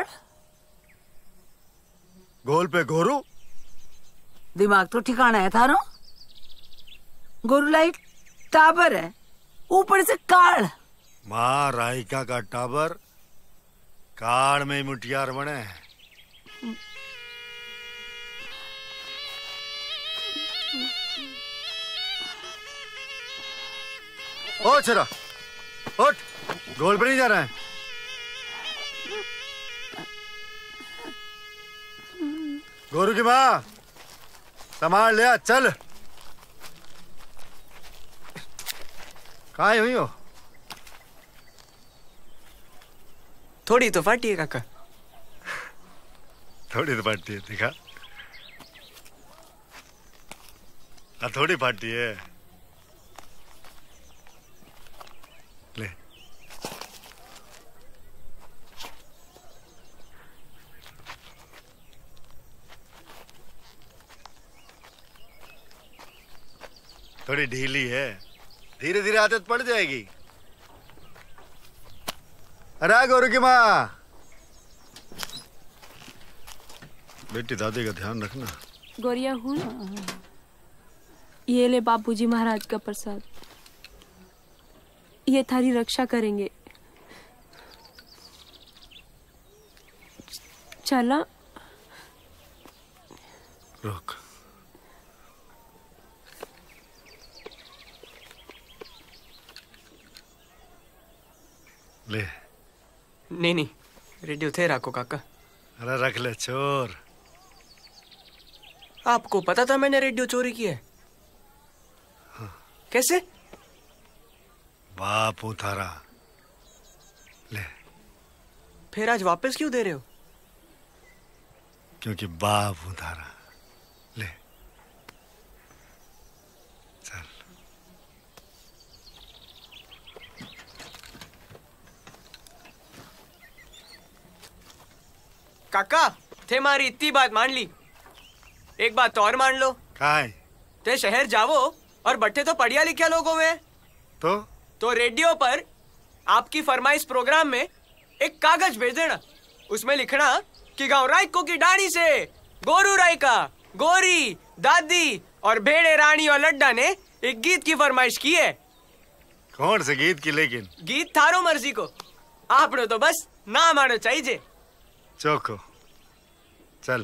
गोल पे गोरू? दिमाग तो ठिकाना है थारो। गोरू लाइट टाबर है, ऊपर से काल। माँ राइका का टाबर काल में मुटियार बने। ओ छोरा उठ, गोल पे नहीं जा रहा है। गोरू की माँ संभाल लिया, चल। कहाँ हुई हो? थोड़ी तो फाटी है काका। थोड़ी तो फाटी है, दिखा। थोड़ी फाटी है। ले थोड़ी ढीली है, धीरे धीरे आदत पड़ जाएगी। अरे गोरू की माँ, बेटी दादी का ध्यान रखना। गोरिया हूँ ना, ये ले बापूजी महाराज का प्रसाद, ये थारी रक्षा करेंगे। चला। रुक। ले। नहीं रेडियो थे राको काका। अरे रख ले चोर। आपको पता था मैंने रेडियो चोरी की है? हाँ। कैसे? बापू थारा। ले। फिर आज वापस क्यों दे रहे हो? क्योंकि बापू थारा। ले चल। काका थे मारी इतनी बात मान ली, एक बात तो और मान लो। काय? ते शहर जावो और बट्टे तो पढ़िया लिखा लोगों में। तो रेडियो पर आपकी फरमाइश प्रोग्राम में एक कागज भेज देना, उसमें लिखना कि गांव रायको की डाणी से गोरू रायका, गोरी, दादी और भेड़े रानी और लड्डा ने एक गीत की फरमाइश की है। कौन से गीत की? लेकिन गीत थारो मर्जी को, आपने तो बस ना मानो चाहिए। चौको चल।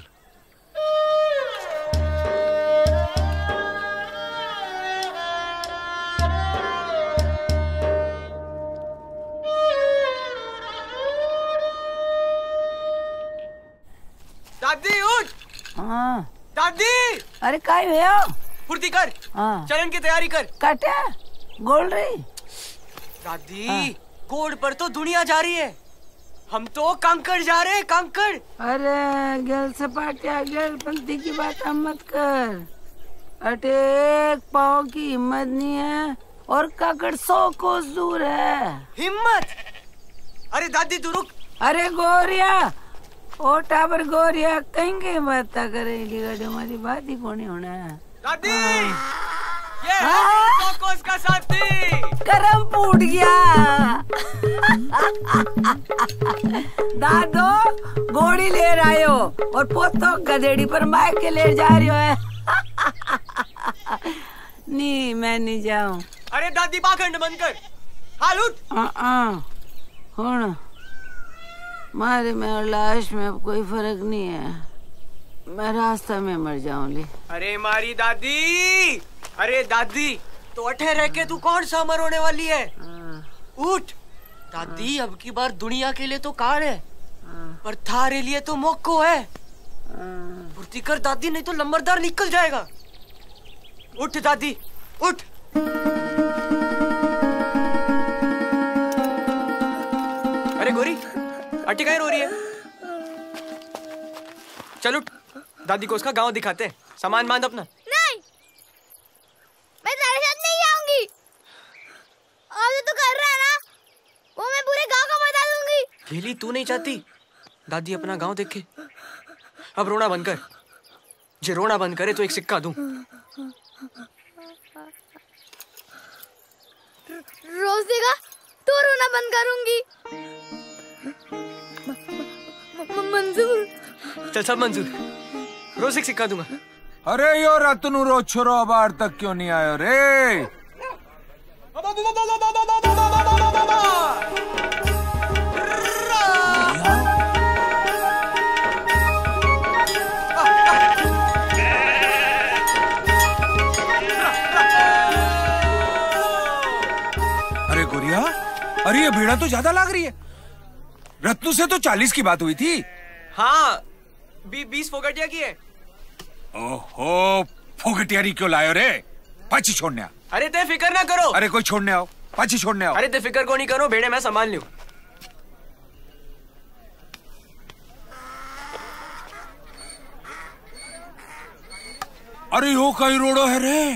दादी उठ। हाँ। दादी। अरे काय भैया? फुर्ती कर। हाँ। चलन की तैयारी कर। काटे गोल रही। दादी गोड़ पर तो दुनिया जा रही है, हम तो कांकड़ जा रहे हैं, कांकड़। अरे गल सपाटिया गलपंथी की बात मत कर। अटे एक पाँव की हिम्मत नहीं है और काकड़ 100 कोस दूर है। हिम्मत? अरे दादी तू रुक। अरे गोरिया, ओ टाबर गोरिया कहीं बात करेगी गाड़ी, हमारी बात ही कौन होना है। दादी ये 100 कोस का साथी करम फूट गया। दादो घोड़ी ले आयो और पोतो गधेड़ी पर मार के ले जा रही है। नहीं मैं नहीं जाऊं। अरे दादी पाखंड बंद कर, हाल उठ। हुण मारे में और लाश में अब कोई फर्क नहीं है, मैं रास्ता में मर जाऊंगी। अरे मारी दादी, अरे दादी तो अठे रह के तू कौन सा अमर होने वाली है। उठ दादी, अब की बार दुनिया के लिए तो कार है पर थारे लिए तो मौको है। फुर्ती कर दादी, नहीं तो लंबरदार निकल जाएगा। उठ दादी उठ। अरे गोरी अटी काहे रो रही है? चल उठ, दादी को उसका गांव दिखाते हैं। सामान बांध अपना। नहीं, मैं तेरे साथ नहीं जाऊंगी। और जो तू कर रहा है ना, वो मैं पूरे गांव को बता दूंगी। लिली तू नहीं चाहती दादी अपना गांव देखे? अब रोना बंद कर। जे रोना बंद करे तो एक सिक्का दूं। रोज देगा तो रोना बंद करूंगी। मंजूर। चल सब मंजूर, रोज एक सिक्का दूंगा। अरे यो रतनु रोज छोरो अबार तक क्यों नहीं आयो रे? अरे गोरिया, अरे ये भीड़ा तो ज्यादा लग रही है। रत्नू से तो 40 की बात हुई थी। हाँ 20 फोगटिया की है। ओहो, फोगटियारी क्यों लायो रे? पाची छोड़ने आओ। अरे ते फिक्र ना करो। अरे कोई छोड़ने आओ, पाची छोड़ने आओ। अरे ते फिक्र को नहीं करो, भेड़े मैं संभाल लूं। अरे यो कई रोड़ो है रे?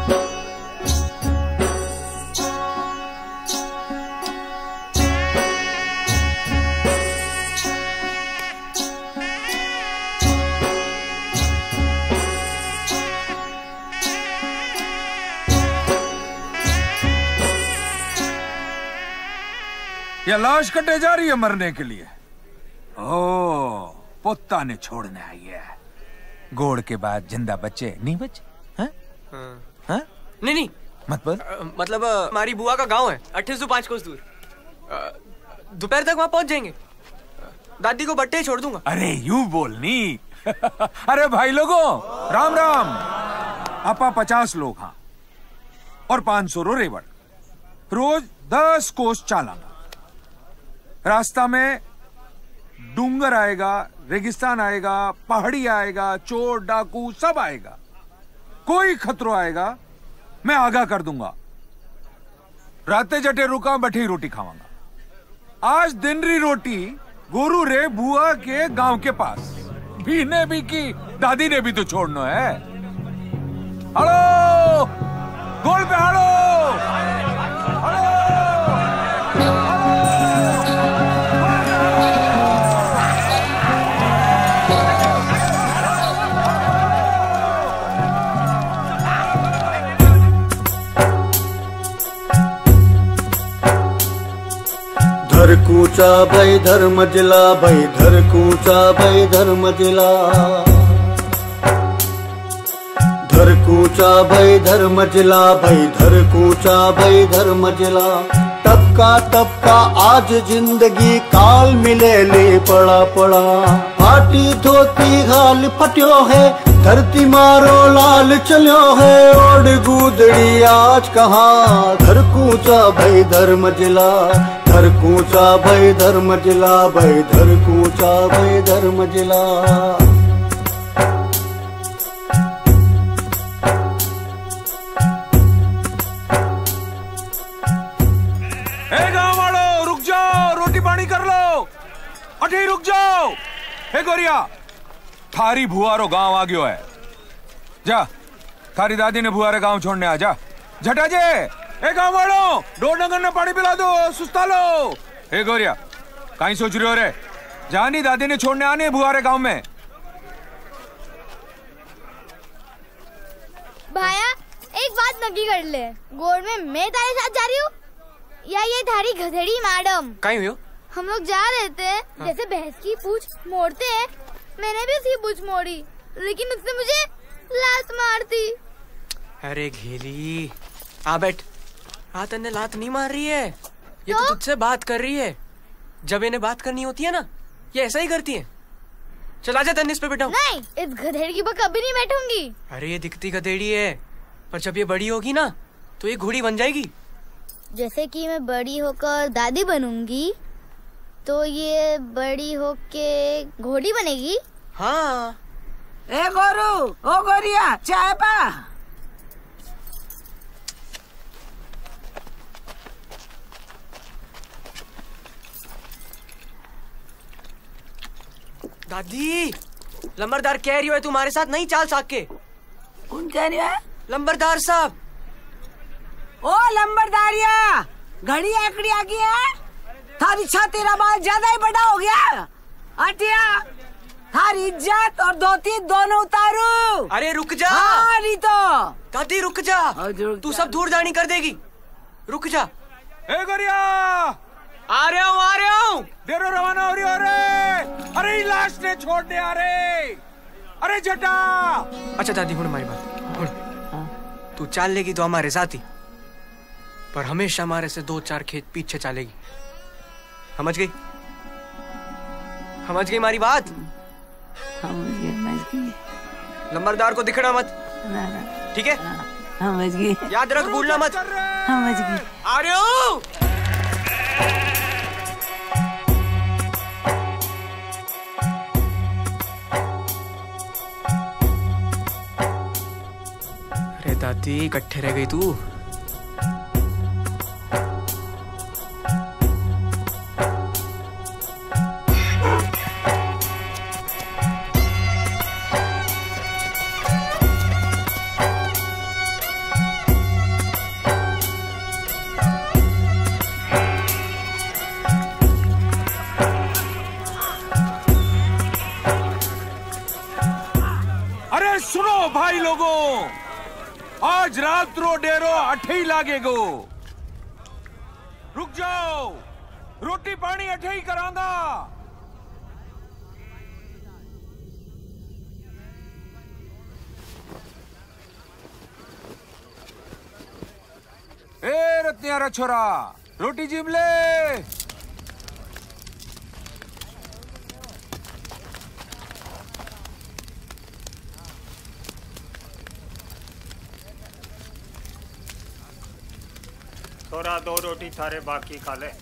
ये लाश कटे जा रही है मरने के लिए। ओ, पोता ने छोड़ने आई है। गोड़ के बाद जिंदा बच्चे नहीं बच्चे? हाँ? हाँ? नहीं नहीं मत बोल। मतलब हमारी बुआ का गांव है 2805 कोस दूर। दोपहर तक वहां पहुंच जाएंगे। दादी को बट्टे छोड़ दूंगा। अरे यूं बोलनी। अरे भाई लोगों, राम राम। आपा 50 लोग हाँ और 500 रो रेवड़। रोज 10 कोस चालांगा। रास्ता में डूंगर आएगा, रेगिस्तान आएगा, पहाड़ी आएगा, चोर डाकू सब आएगा। कोई खतरो आएगा मैं आगाह कर दूंगा। राते जटे रुका बैठी रोटी खावांगा। आज दिन री रोटी गोरू रे बुआ के गांव के पास। भी ने भी की, दादी ने भी तो छोड़ना है। हलो गोल पे हलो। धर कूचा भाई धर्म जिला, भाई धर कूचा भाई धर्म जिला। धर कूचा भाई धर्म जिला, भाई धर कूचा भाई धर्म जिला। टपका टपका आज जिंदगी काल मिले ले पड़ा पड़ा। फाटी धोती हाल फट्यो है, धरती मारो लाल चलो है। ओड गुदड़ी आज कहाँ, धर कूचा भाई धर्म जिला। धर कूचा भाई धर्म जिला, भाई धर कूचा भाई धर्म जिला। ए गाँव वालों रुक जाओ, रोटी पानी कर लो। अठे रुक जाओ। हे गोरिया, थारी भुआरो गांव आ गयो है। जा, थारी दादी ने भुआरे गांव छोड़ने आ जा। झटा जे, ए गांव वालों, डोर डंगर ने पानी पिला दो, सुस्ता लो। हे गोरिया, कहीं सोच रहे हो रे? जानी दादी ने छोड़ने आने भुआरे गांव में। भाया, एक बात नक्की कर ले, गोड़ में मैं तारे साथ जा रही हूँ या ये थारी गधेड़ी मैडम? कहीं हुई हो? हम लोग जा रहे थे, जैसे भैंस की पूंछ मोड़ते हैं, मैंने भी उसकी पूंछ मोड़ी, लेकिन उसने मुझे लात मार दी। अरे घेली, आ बैठ। हाँ, तन्ने लात नहीं मार रही है, ये तो तुझसे बात कर रही है। जब इन्हें बात करनी होती है ना, ये ऐसा ही करती है। चल आजा, तन्ने इस पे बैठाऊं। नहीं, इस गधेड़ी की पर कभी नहीं बैठूंगी। अरे ये दिखती गधेड़ी है, पर जब ये बड़ी होगी ना तो ये घोड़ी बन जाएगी। जैसे कि मैं बड़ी होकर दादी बनूंगी तो ये बड़ी होके घोड़ी बनेगी। हाँ। ए गोरू, ओ गोरिया, चाय पा। दादी, लंबरदार कह रही है तुम्हारे साथ नहीं चाल सके। कौन कह रही है? लंबरदार साहब। ओ लंबरदारिया, घड़ी आकड़ी आ गई है। थारी छाती तेरा बाल ज्यादा ही बड़ा हो गया। अटिया, थारी इज्जत और धोती दोनों उतारू। अरे रुक जा। हाँ, नहीं तो। दादी रुक जा, तू सब दूर जानी कर देगी। रुक जा। ए गोरिया, आ रहे हूँ। देरो रवाना हो रही हो रे। अरे लाश ने छोड़ने आ रे। अरे जटा। अच्छा दादी, हुण हमारी बात। तू चाल लेगी तो हमारे साथ ही, पर हमेशा हमारे से 2-4 खेत पीछे चलेगी। समझ गई? समझ गई हमारी बात? समझ गई। लंबरदार को दिखना मत, ठीक है? समझ गई। याद रख, भूलना मत। समझ गई। आ रहे हो? अरे दादी, इकट्ठे रह गई तू। सुनो भाई लोगों, आज रात रो डेरो अठे ही लागेगो। रुक जाओ, रोटी पानी अठे ही करांगा। ए रत्नियारा छोरा, रोटी जीम ले। थोड़ा 2 रोटी थारे बाकी खा ले।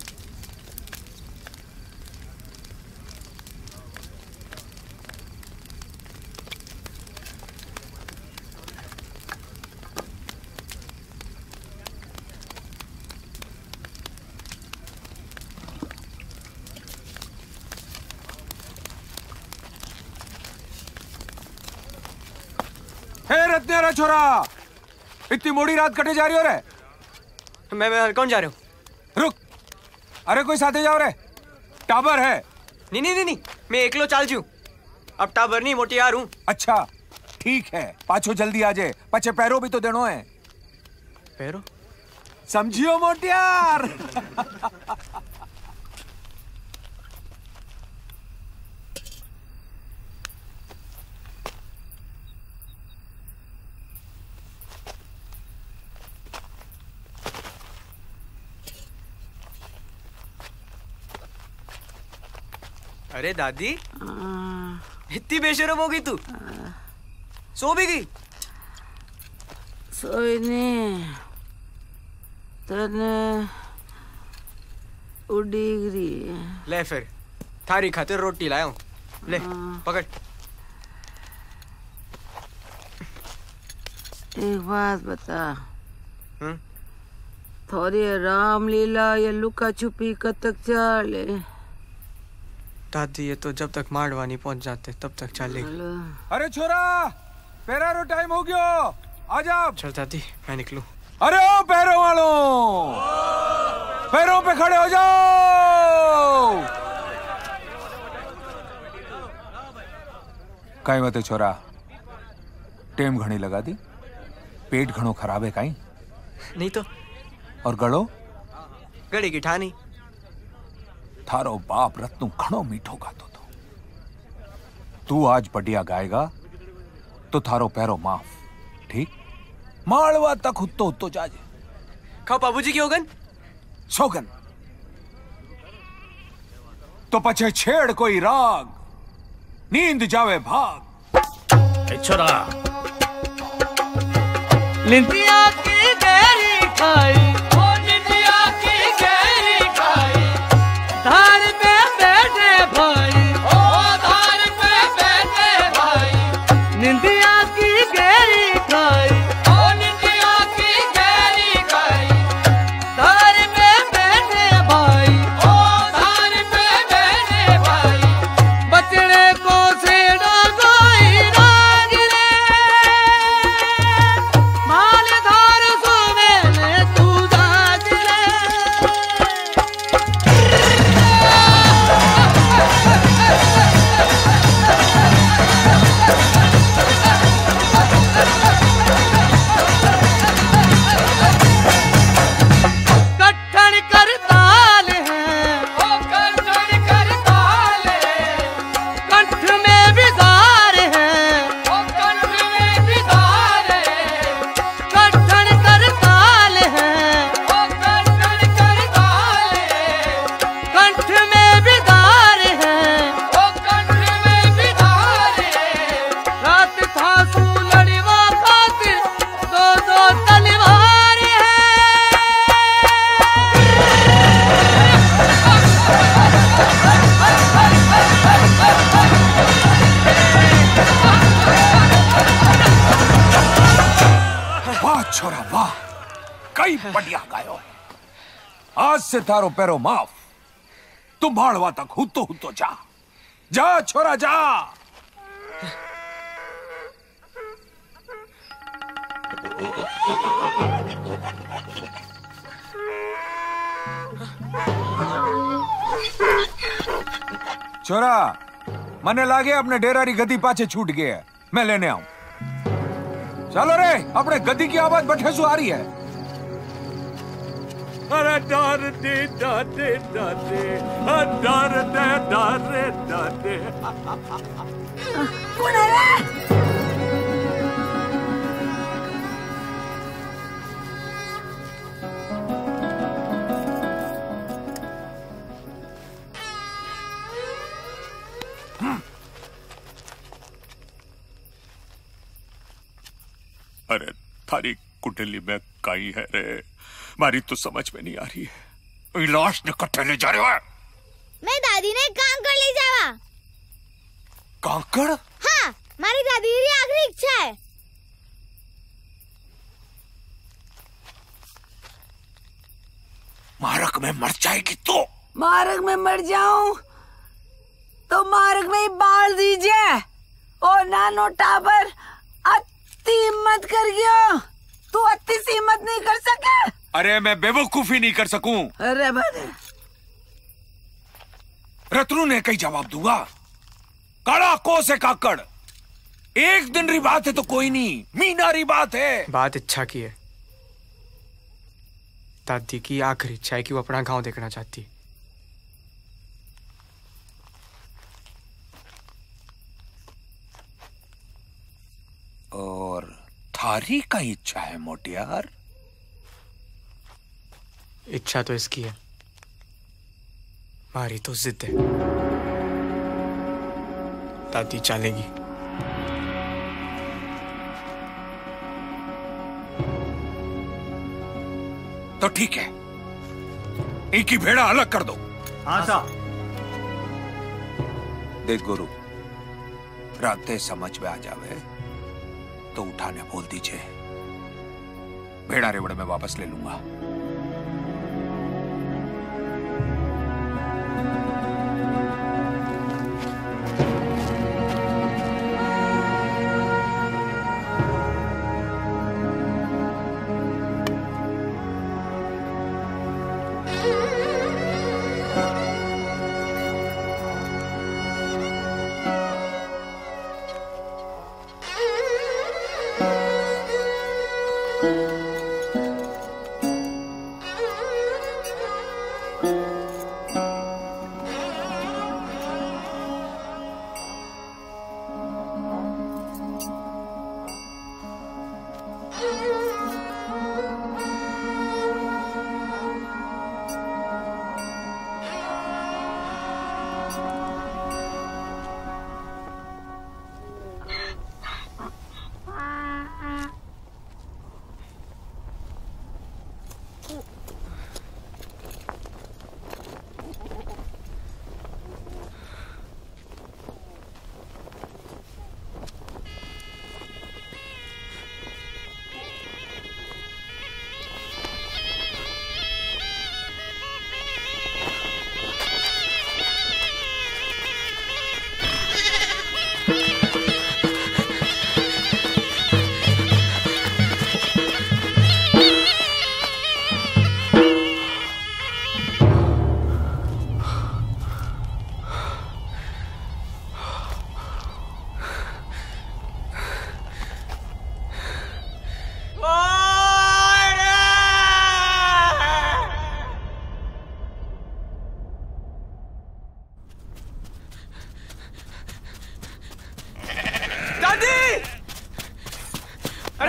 हे रत्नियारा छोरा, इतनी मोड़ी रात कटे जा रही हो रे? मैं कौन जा रहे हो? रुक, अरे कोई साथे जाओ रे, टाबर है। नहीं, मैं एकलो चाल जू। अब टाबर नहीं, मोटियार हूँ। अच्छा ठीक है, पाछो जल्दी आ जाए, पचे पैरों भी तो देनो है। पैरों? समझियो मोटियार। अरे दादी, इतनी बेशरम हो गई तू? सो भी गई? सोई नहीं, तने उड़ीगरी। ले फिर, थारी खातिर रोटी लाया हूँ, ले पकड़। एक बात बता, थोड़ी रामलीला या लुका छुपी कब तक चले? दादी ये तो जब तक माड़वानी पहुंच जाते तब तक चलेगी। अरे छोरा पैरारो टाइम हो गयो, आजा। चल दादी मैं निकलूं। अरे ओ पैरों वालों, पैरों पे खड़े हो जाओ। कई बात है छोरा, टेम घणी लगा दी, पेट घणो खराब है कहीं नहीं तो। और गड़ो गड़ी की ठानी। थारो बाप रत्नू घणो मीठो गातो तो, तू आज बढ़िया गाएगा तो थारो पैरो माफ, ठीक? मालवा तक हुत्तो हुत्तो जाजे। खाओ बाबूजी की ओगन। सोगन तो पछे छेड़ कोई राग, नींद जावे भाग। छोरा निंदिया की गहरी खाई, ओ निंदिया की गहरी खाई, धार पे बैठे भाई, ओ धार पे बैठे भाई, निंदिया की गहरी खाई, ओ निंदिया की गहरी खाई, धार पे बैठे भाई, ओ धार पे बैठे भाई, बचने को छेड़ा कोई राग रे, मालधार सुमेले तू जाग रे। कट्ठन कर ताल है, ओ कट्ठन कर ताल है, कंठ में विजार है, ओ कंठ में विजार है, कट्ठन कर ताल है, ओ कट्ठन कर ताल है, कंठ में विजार है, ओ कंठ में विजार है, रात था सू लड़वा खातिर दो दो तलवार है। वाह छोरा वाह, कई बढ़िया गायो है। आज से थारो पैरो माफ, तू भाड़वा तक हुत्तो हुत्तो जा। जा छोरा जा। छोरा मने लागे अपने डेरारी गदी पाछे छूट गए, मैं लेने आऊं। चलो रे, अपने गदी की आवाज बठे सु आ रही है। अरे डर दे दादे दादे, डर दे दादे दादे। कौन है रे? अरे थारी कुंडली में काई है रे, मारी तो समझ में नहीं आ रही है। लाश ने कट्ठे ले जा रहे हो? मैं दादी ने कांकड़ ले जावा। कांकड़? हाँ, मारी दादी की आखिरी इच्छा है। मारक में मर जाएगी तो? मार्ग में मर जाऊं तो मार्ग में ही बाल दीजिए। ओ नानो टाबर, अति हिम्मत कर गया। तू अति सी हिम्मत नहीं कर सके? अरे मैं बेवकूफी नहीं कर सकूं। अरे बने रत्नू ने कई जवाब दूंगा। काला को से काकड़, एक दिन री बात है तो कोई नहीं, मीनारी बात है। बात इच्छा की है। दादी की आखिरी इच्छा है कि वो अपना गांव देखना चाहती है। और थारी का इच्छा है मोटियार? इच्छा तो इसकी है, मारी तो जिद है। दादी चलेगी। तो ठीक है, एक ही भेड़ा अलग कर दो। हाँ साहब। देख गुरु, रातें समझ में आ जावे तो उठाने बोल दीजिए, भेड़ा रेवड़ में वापस ले लूंगा।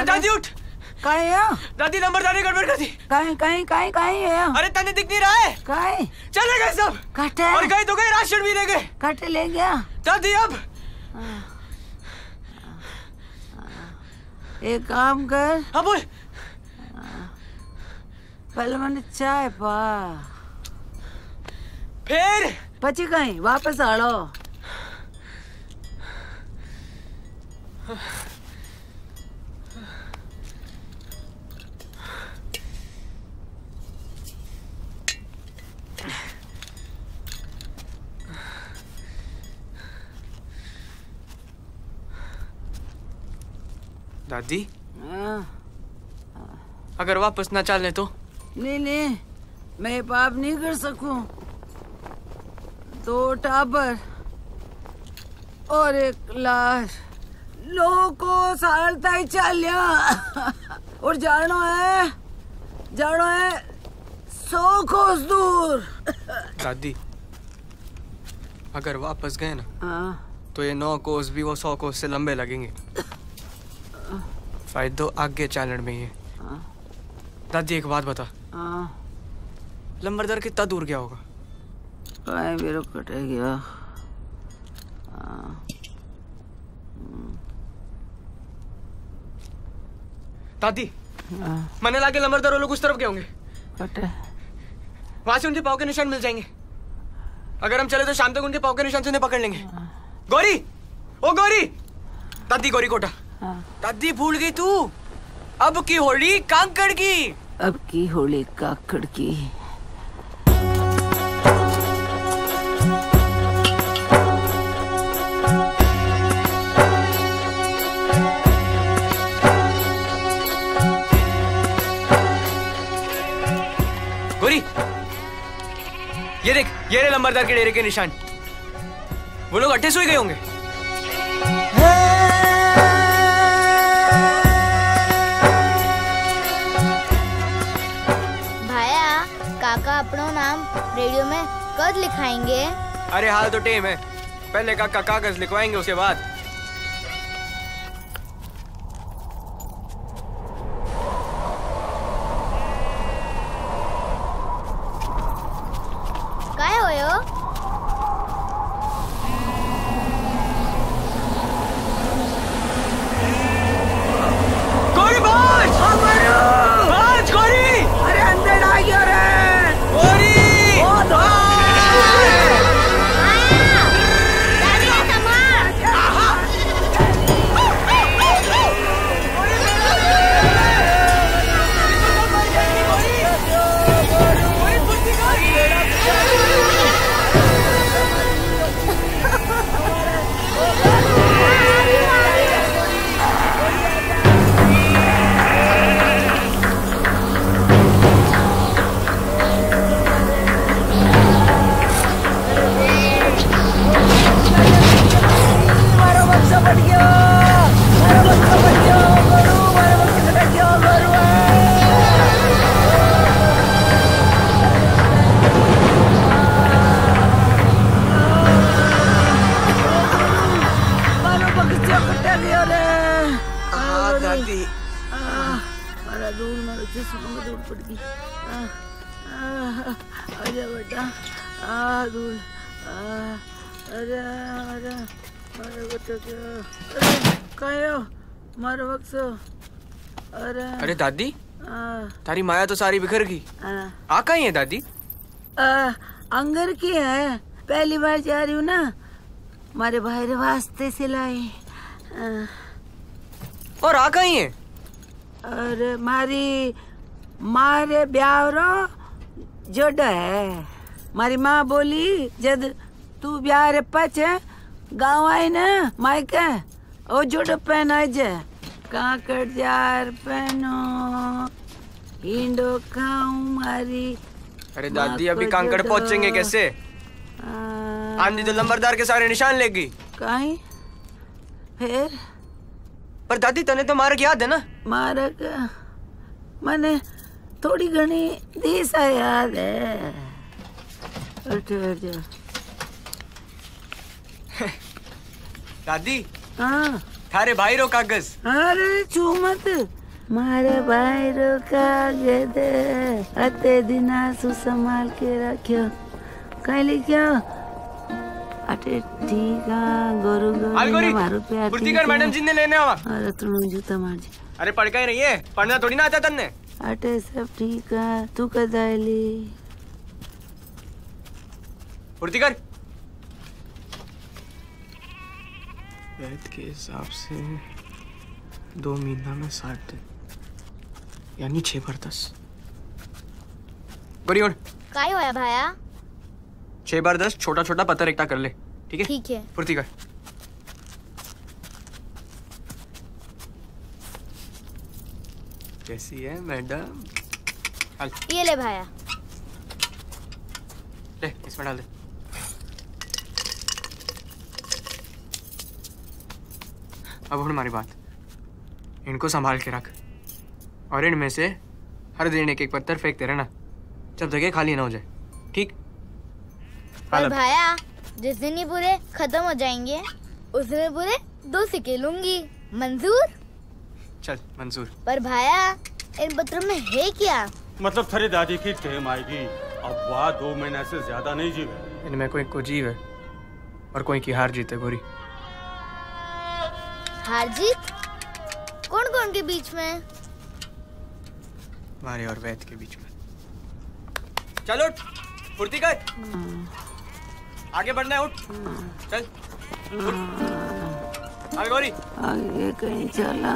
दादी उठ। काहे है? दादी नंबरदारी गड़बड़ कर दी। काहे है? अरे तने दिख नहीं रहा है। काहे? चले गए सब। कटे। और गए तो गए, राशन भी ले गए। कटे ले गया। दादी अब एक काम कर। हाँ बोल। पहले मैंने चाय पा, फिर पची कहीं वापस आड़ो। दादी अगर वापस ना चलने तो? नहीं, मैं पाप नहीं कर सकूं। 2 टाबर और 1 लाश लोगों साल तक चलिया और जानो है 100 कोस दूर। दादी अगर वापस गए ना तो ये 9 कोस भी वो 100 कोस से लंबे लगेंगे। फायदो आगे चलन में है। दादी एक बात बता, लंबरदार कितना दूर गया होगा? मेरे कटे गया। दादी मैंने लाके लंबरदार लोग उस तरफ गए होंगे। कटे वहां से उनके पाँव के निशान मिल जाएंगे। अगर हम चले तो शाम तक उनके पाँव के निशान से उन्हें पकड़ लेंगे। गौरी, ओ गौरी। दादी गौरी कोटा। दादी भूल गई तू, अब की होली कांकड़ की। अब की होली काकड़ की। गौरी ये देख, ये रहे लंबरदार के डेरे के निशान। वो लोग अट्ठे सोई गए होंगे। काका अपना नाम रेडियो में कद लिखाएंगे? अरे हाल तो टेम है, पहले काका कागज लिखवाएंगे उसके बाद। काय होयो? गौरी बाज! बाज गौरी! अरे अंदर आ गया रे। आजा बेटा, दूर। अरे मारे बेटा क्या? कायो मारे वक्त। अरे दादी, तारी माया तो सारी बिखर गई। आ कहीं है दादी? अंगर की है, पहली बार जा रही हूँ ना, मारे भाई रे वास्ते से लाई। और आ कहीं है? अरे मारे ब्यावरो जोड़ है। मारी माँ बोली जद तू ब्याह रे पच गाँव आई ना मायके ओ जोड़ पहन आ जा, काकड़ जार पहनो हिंडो खाऊं मारी। अरे दादी अभी कांकड़ पहुंचेंगे कैसे? आंधी तो लंबरदार के सारे निशान ले गई। कहीं फिर? पर दादी तने तो मारक याद है ना? मारक मैंने थोड़ी घनी दिशा याद है। दादी हाँ थारे भाई रो कागज। अरे छू मत मारे भाई रो कागज अते दिना सु संभाल के रखियो कहली क्या अटे ठीक है गोरु गोरु मारो पे फुर्तीकर मैडम जी ने लेने आवा। अरे तुम जूता मार जी। अरे पढ़ के ही रही है, पढ़ना थोड़ी ना आता तन्ने। अटे सब ठीक है तू कदाली फुर्तीकर वैद के हिसाब से 2 महीना में 60 दिन यानी 6/10। गोरी उठ। काय होया भाया? 6/10 छोटा छोटा पत्थर एकटा कर ले, ठीक है? ठीक है। फुर्तीकर कैसी है मैडम? ये ले भाया। ले इसमें डाल दे। अब सुन हमारी बात, इनको संभाल के रख और इनमें से हर दिन एक एक पत्थर फेंकते रहना जब जगह खाली ना हो जाए, ठीक? पर भाया जिस दिन ये पूरे खत्म हो जाएंगे उस दिन पूरे 2 सिक्के लूंगी, मंजूर? चल मंजूर। पर भाया इन पत्रों में है क्या? मतलब थारी दादी की टेम आएगी, अब वह 2 महीने से ज्यादा नहीं जीवे। इनमें कोई को जीव है और कोई की हार जीत है गोरी। हार जीत? कौन कौन के बीच में? हमारे और वैद के बीच में। चलो फुर्ती कर, आगे बढ़ना है, उठ चल आगे गोरी। आगे कहीं चला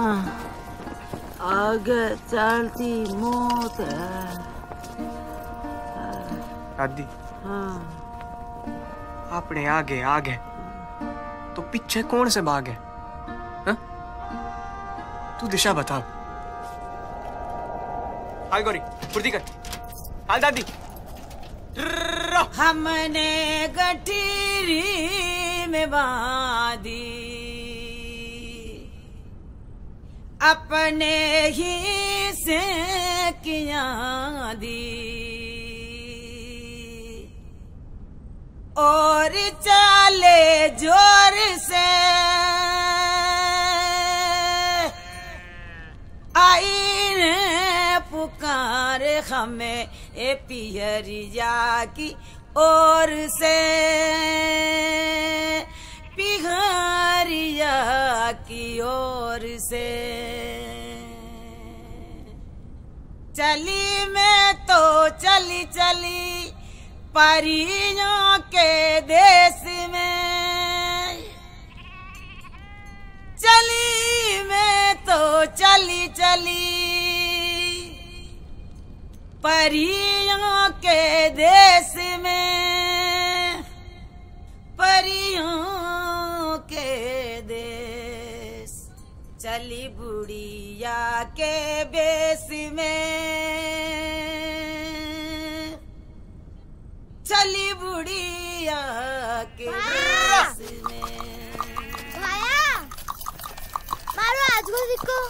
आगे चलती मौत है। दादी अपने आगे आगे तो पीछे कौन से भाग है? तू दिशा बता। हाल गोरी फुर्ती कर, हाल दादी। हमने गठीरी में बांधी अपने ही से किया दी और चाले जोर से आई ने पुकार हमें ए पियरिया की ओर से, पिघरिया की ओर से। चली मैं तो चली चली परियों के देश में, चली मैं तो चली चली परियों के देश में, परियों के देश। चली बुढ़िया के बेस में, चली बुढ़िया के बेस में। भाया मारो आज को सिक्को।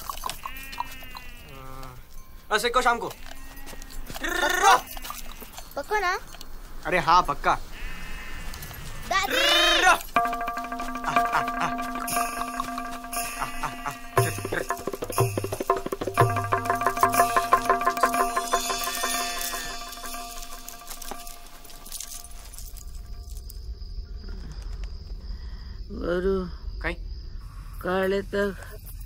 सिक्को शाम को। पक्का ना? अरे हाँ पक्का। गुरु कहीं काले तक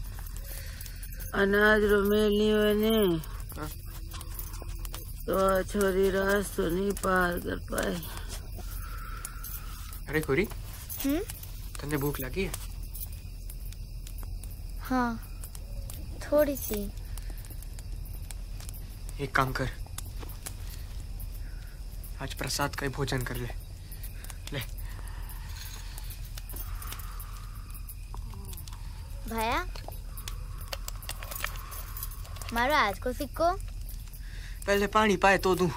अनाज रो मेलनी बने तो छोरी रास्ता तो नहीं पार कर पाई। अरे गोरी तन्ने भूख लगी है? हाँ थोड़ी सी। एक काम कर, आज प्रसाद का ही भोजन कर ले। ले भाया मारो आज को सिक्को। पहले पानी पाए तो दूं।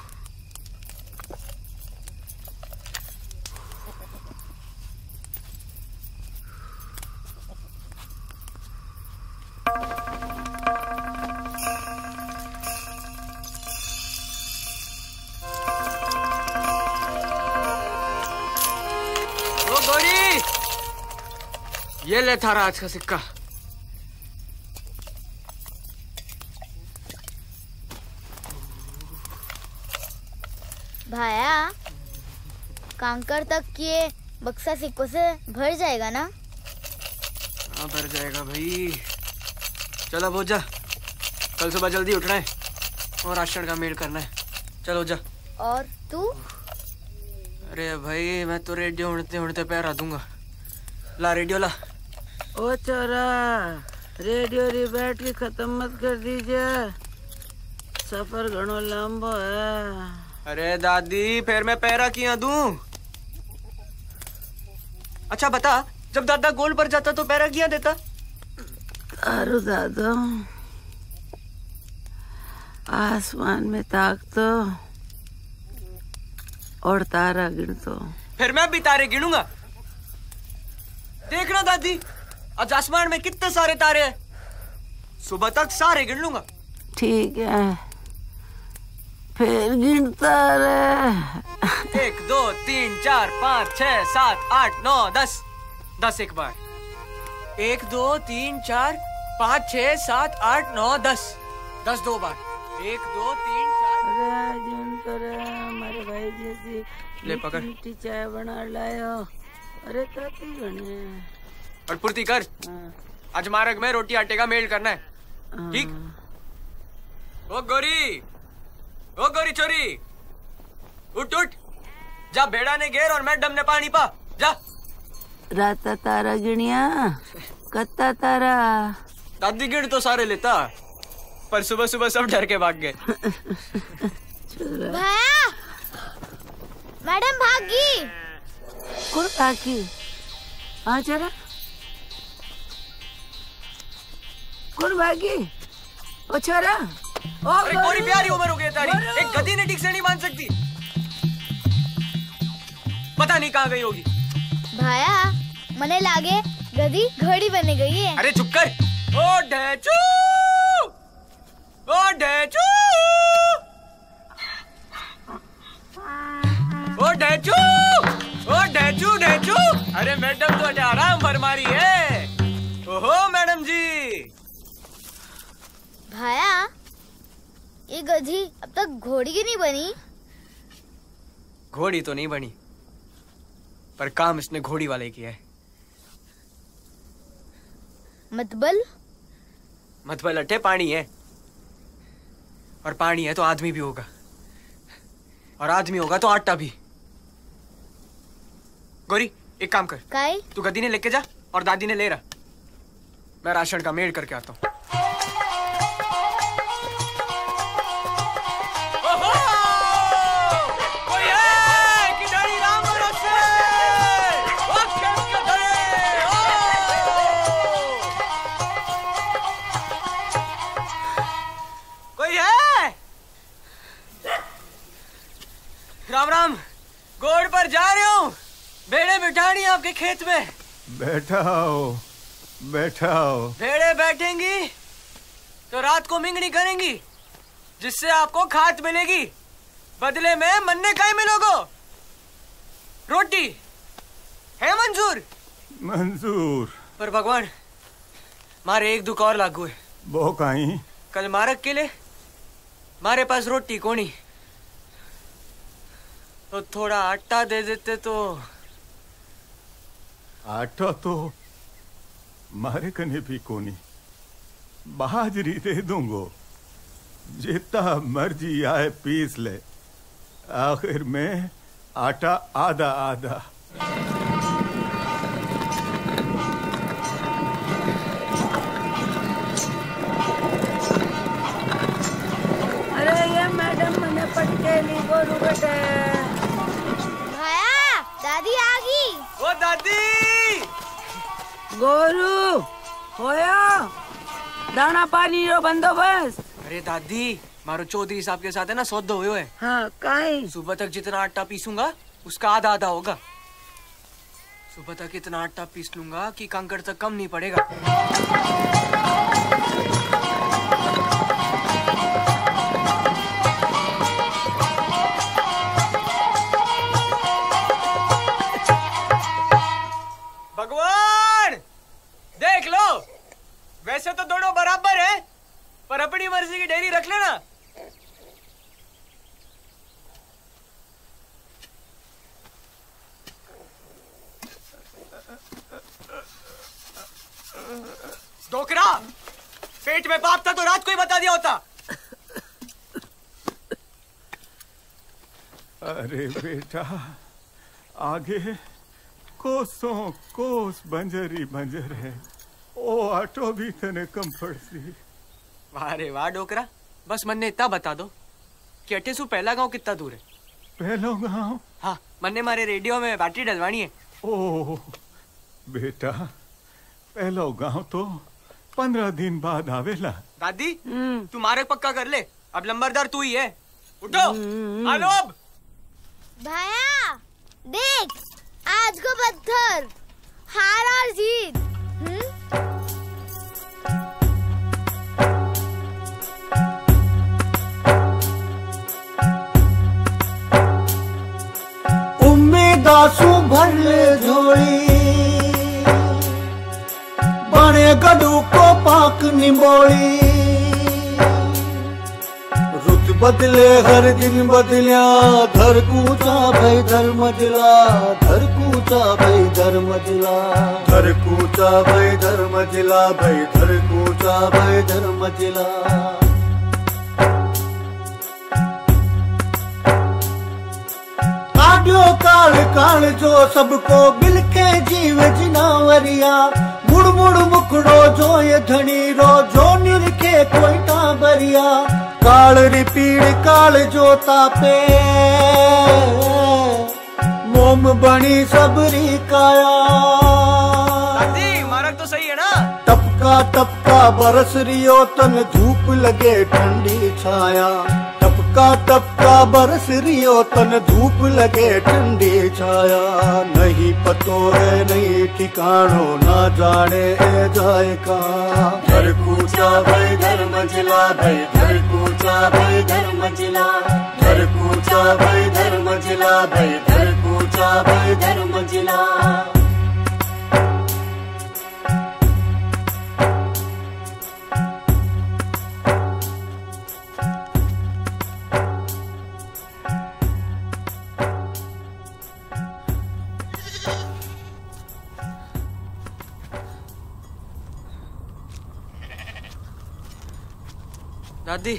ये ले थारा आज का सिक्का। भाया, कांकर तक ये बक्सा सिक्कों से भर जाएगा ना? हाँ भर जाएगा भाई। चलो अब जा, कल सुबह जल्दी उठना है और राशन का मेल करना है। चलो जा। और तू? अरे भाई मैं तो रेडियो उड़ते उड़ते पैर आ दूंगा। ला रेडियो ला। ओ चोरा, रेडियो री बैटरी खत्म मत कर दीजिए, सफर घणो लंबो है। अरे दादी फिर मैं पैरा किया दूं? अच्छा बता, जब दादा गोल पर जाता तो पैरा किया देता? तारू दादा आसमान में ताक तो और तारा गिन तो। फिर मैं भी तारे गिनूंगा। देखना दादी, आज आसमान में कितने सारे तारे हैं, सुबह तक सारे गिन लूंगा। ठीक है, फिर गिनता रहे। 1 2 3 4 5 6 7 8 9 10। 10 एक बार। 1 2 3 4 5 6 7 8 9 10। 10 दो बार। 1 2 3 4। हमारे भाई जैसी ले पकड़। मिट्टी चाय बना लायो। अरे ताती गणे। और पूर्ति कर। आज मार्ग में रोटी आटे का मेल करना है, ठीक? ओ गोरी छोरी, उठ उठ, जा भेड़ा ने घेर और मैडम ने पानी पा, जा। राता तारा गिनिया, कत्ता तारा। दादी गिन तो सारे लेता, पर सुबह सुबह सब डर के भाग गए। भैया, मैडम भागी। कौन भागी? हाँ जरा, कौन भागी? ओ छोरा, अरे गोरी प्यारी उम्र हो गई तारी, एक गधी ने ठीक से नहीं बांध सकती। पता नहीं कहाँ गई होगी। भाया, मने लागे गधी घड़ी बने गई है। अरे चुप कर। ओ ढेचू, ओ ढेचू, ओ ढेचू, ओ ढेचू ढेचू। अरे मैडम तो आराम फरमारी है। ओहो मैडम जी। भाया, ये गधी अब तक घोड़ी की नहीं बनी? घोड़ी तो नहीं बनी, पर काम इसने घोड़ी वाले किया है। मतबल अट्टे पानी है, और पानी है तो आदमी भी होगा, और आदमी होगा तो आटा भी। गोरी एक काम कर, काई? तू गद्दी ने लेके जा और दादी ने ले रहा, मैं राशन का मेल करके आता हूँ। राम राम, गोड़ पर जा रहे हो, भेड़े बिठानी आपके खेत में। बैठाओ बैठाओ। भेड़े बैठेंगी तो रात को मिंगनी करेंगी, जिससे आपको खाद मिलेगी, बदले में मन्ने का ही मिलोगो। रोटी है मंजूर? मंजूर। पर भगवान, मारे एक दुख और लागू है। वो कहीं कल मारक के लिए मारे पास रोटी कोनी, तो थोड़ा आटा दे देते तो। आटा तो मारे कने भी कोनी, बाजरी दे दूंगो, जितना मर्जी आए पीस ले, आखिर में आटा आधा आधा। अरे ये मैडम मने पटके ली गोरू बटे। भाया, दादी आ गई। ओ दादी, गोरू होया, दाना पानी रो बंदोबस्त। अरे दादी, मारो चौधरी साहब के साथ है ना सौदा हुए है। हाँ काई? सुबह तक जितना आटा पीसूंगा उसका आधा आधा होगा। सुबह तक इतना आटा पीस लूंगा कि कंकड़ तक कम नहीं पड़ेगा। भगवान, डोकरा, पेट में बाप था तो रात को ही बता दिया होता। अरे बेटा, आगे कोसों कोस बंजर ही बंजर है। ओ ऑटो भी तने कम पड़सी। वाह रे वाह डोकरा, बस मन ने इतना बता दो कि अटेसू पहला गांव कितना दूर है। पहला गांव? हाँ, मन ने मारे रेडियो में बैटरी डलवानी है। ओ बेटा, पहला गांव तो 15 दिन बाद आवेला। दादी तू मार्ग पक्का कर ले, अब लंबरदार तू ही है। उठो आलो अब। भाया देख, आज को पत्थर, हार और जीत। दासू भर ले झोली, बने गडू को पाक निमोली। रुत बदले हर दिन बदलिया, धर कूचा भाई धर्म जिला, धर कूचा भाई धर्म जिला, धर कूचा भाई धर्म जिला, भाई धर कूचा भाई धर्म जिला। काल काल जो सबको मिलके जीव जिनावरिया, मुड़ मुड़ मुकड़ो जो ये धनी रो, जो निरखे कोई टाबरिया। काल रिपीड़ काल जो तापे, मोम बनी सबरी काया। दादी मार्ग तो सही है ना? टपका टपका बरस रियो तन, धूप लगे ठंडी छाया। टपका टपका बरस रियो तन, धूप लगे ठंडी छाया। नहीं पतो है नहीं ठिकानो, ना जाने ए जाए कहाँ। घर कूचा भाई धर्म जिला, भाई घर कूचा भाई धर्म जिला, घर कूचा भाई धर्म जिला, भाई घर कूचा भाई धर्म जिला। दादी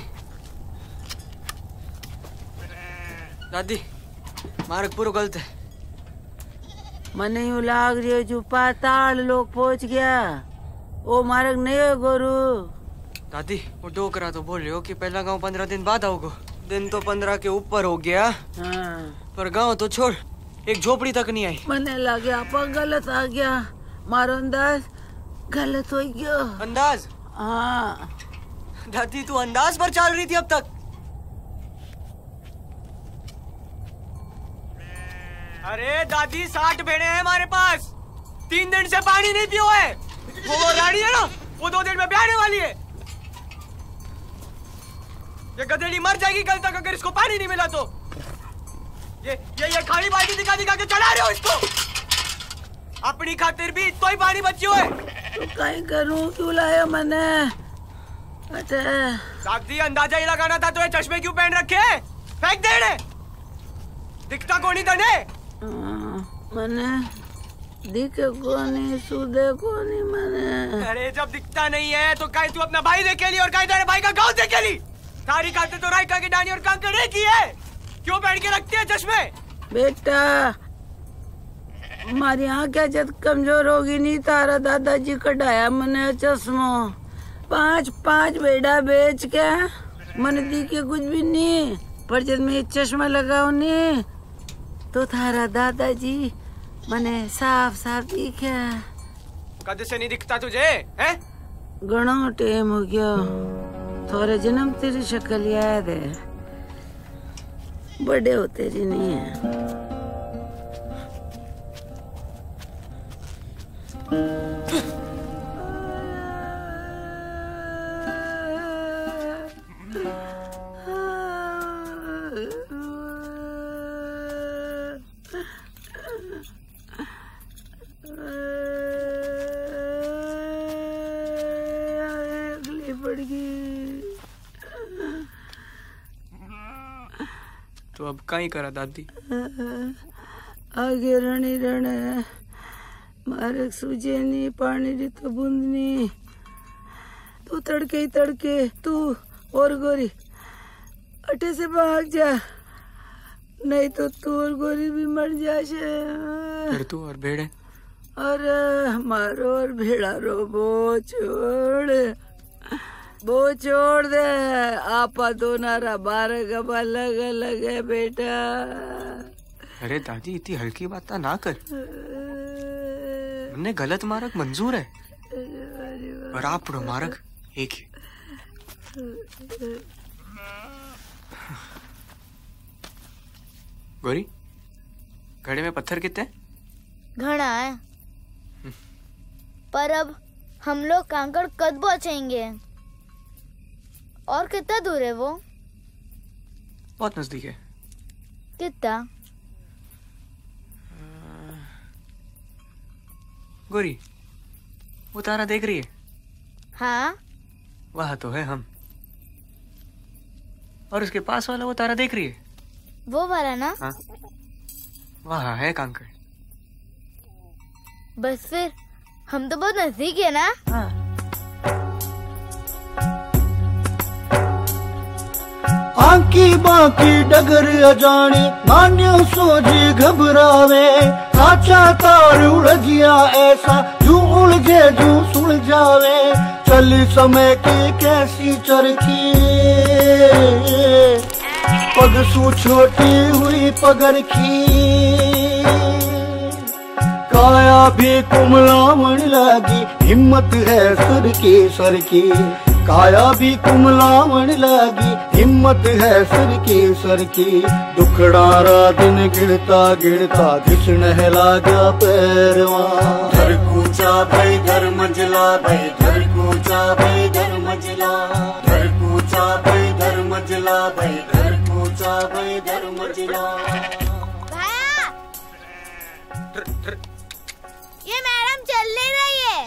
दादी मार्ग पूरा गलत है। मने यूं लाग रही जो पाताल लोग पहुंच गया, ओ मार्ग नहीं है गुरु। दादी वो डोकरा तो बोल रहे हो कि पहला गांव 15 दिन बाद आओगे। दिन तो 15 के ऊपर हो गया। हाँ। पर गांव तो छोड़, एक झोपड़ी तक नहीं आई। मने लगे आपा गलत आ गया, मारो अंदाज गलत हो गया। अंदाज? हाँ। दादी तू अंदाज पर चल रही थी अब तक। अरे दादी 60 भेड़े हैं हमारे पास, 3 दिन से पानी नहीं पियो है। वो रानी है ना, वो 2 दिन में ब्याहने वाली है। ये गधेड़ी मर जाएगी कल तक अगर इसको पानी नहीं मिला तो। ये खाली बाल्टी दिखा दिखा के चला रहे हो इसको। अपनी खातिर भी तो ही पानी बचियो है। तो कहीं करूं, क्यों लाया मने? दादी अंदाजा ही लगाना था तो ये चश्मे क्यों पहन रखे? फेंक दे इन्हें। दिखता कौन ही तने? मने दिखे कोनी, सुधे कोनी मने। अरे जब दिखता नहीं है तो कहीं तू अपना भाई देखे ली और कहीं तेरे भाई का गांव देखे ली। सारी खाते तो राइका की डानी और कांकड़े की है। क्यों पहन के रखती है चश्मे? बेटा हमारी आँखें जब कमजोर होगी नहीं, तारा दादाजी कढ़ाया मने चश्मो। 5 बेड़ा बेच के मन दिखे कुछ भी नहीं, पर जब मैं चश्मा लगाऊ नहीं तो थारा दादाजी मने साफ साफ दिखे। कद से नहीं दिखता तुझे है? घणो टाइम हो गया, थोड़े जन्म तेरी शक्ल याद है, बड़े हो तेरी नहीं है। तो अब कहीं करा दादी? आगे रणी रणे मारे सूझे नहीं, पानी री तो बूंद नहीं, तू तड़के ही तड़के तू और गोरी अटे से भाग जा, नहीं तो तू और गोरी भी मर जाशे। फिर तू और भेड़े? अरे हमारो और भेड़ा रो वो छोड़ दे। आपा दोनारा 12 गबा अलग अलग है बेटा। अरे दादी इतनी हल्की बात ना कर, हमने गलत मार्ग मंजूर है और आप मार्ग एक ही। गोरी घड़े में पत्थर कितने? घड़ा है, पर अब हम लोग कांकड़ कद पहुंचेंगे और कितना दूर है वो? बहुत नजदीक है। कितना? गोरी वो तारा देख रही है? हाँ। वहाँ तो है हम, और उसके पास वाला वो तारा देख रही है? वो वाला ना? हाँ, वहाँ है कांकड़। बस फिर हम तो बहुत नजदीक है ना? हाँ। आंकी बाकी डगर अजानी मान्यो सोझी घबरावे, काचा तार उलझिया ऐसा जू उलझे जू सुलझावे, चली समय की कैसी चरखी पग सू छोटी हुई पगरखी, काया भी कुमलावन लगी हिम्मत है सर की, काया भी कुमलावन लगी हिम्मत है सर की, दुखड़ारा दिन गिरता गिरता घिसन लागा पैरवा, घर कूचा भाई घर मंजिला भाई घर कूचा भाई घर मंजिला, घर कूचा भाई घर मंजिला भाई घर कूचा भाई घर मंजिला। ये मैडम चल नहीं रही है।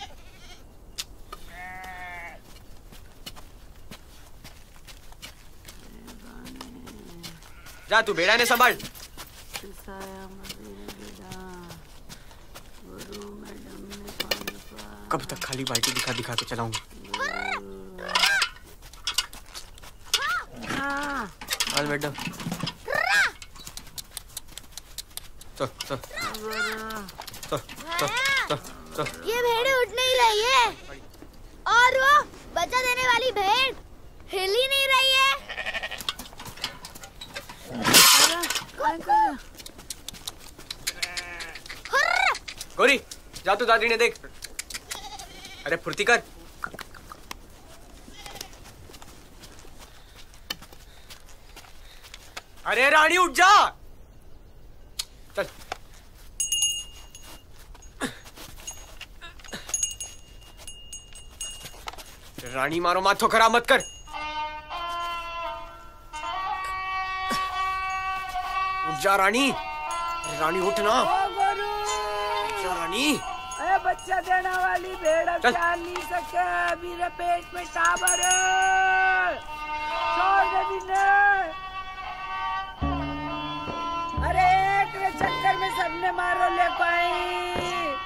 जा तू भेड़ा ने संभाल। कब तक खाली बाल्टी दिखा दिखा के चलाऊंगा? हाल मैडम ये भेड़ उठ नहीं रही है और वो बच्चा देने वाली भेड़ हिल ही नहीं रही है। गोरी जा तू दादी ने देख। अरे फुर्ती कर। अरे रानी उठ जा। चल रानी मारो माथो खराब मत कर। उठ जा रानी। रानी उठ ना। उठ जा रानी। अरे बच्चा देने वाली भेड़ अब जान नहीं सके, मेरे पेट में टाबर है। छोड़ दे बिन्ने। अरे एक चक्कर में सबने मारो ले पाई।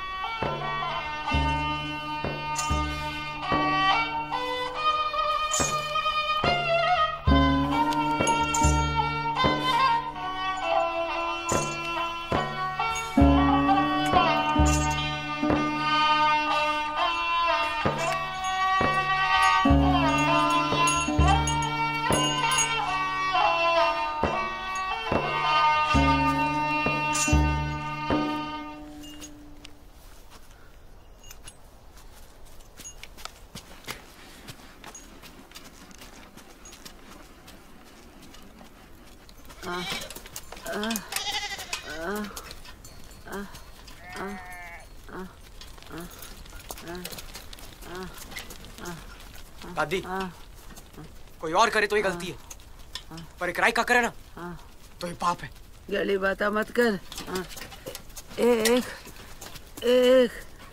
दादी कोई और करे तो ही गलती है, पर एक राय का करे ना तो ही पाप है। गली बाता मत कर। एक एक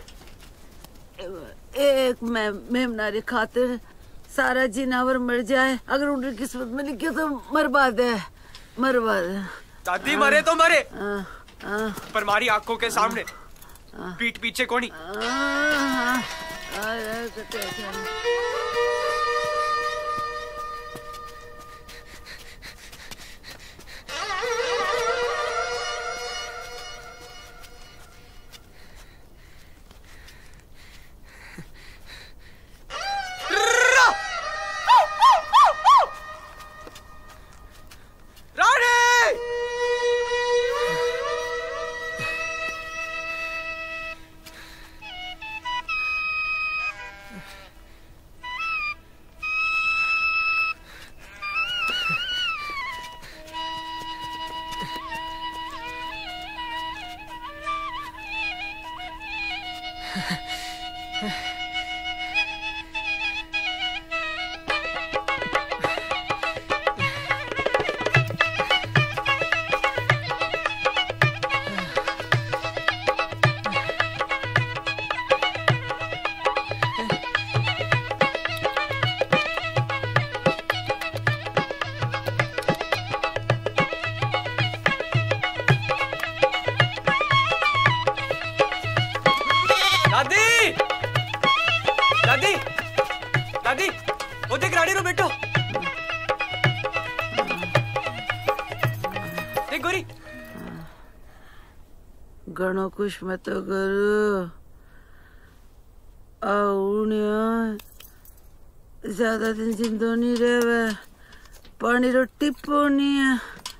एक मैं मेमनारी खातिर सारा जिनावर मर जाए, अगर उनकी किस्मत में लिखे तो मरबाद है, मरबाद है। दादी मरे तो मरे, पर मारी आंखों के सामने पीठ पीछे कोनी। घणो कुछ मत करो ज्यादा दिन जिंदो नहीं रहे पानी रोटी पोनी है।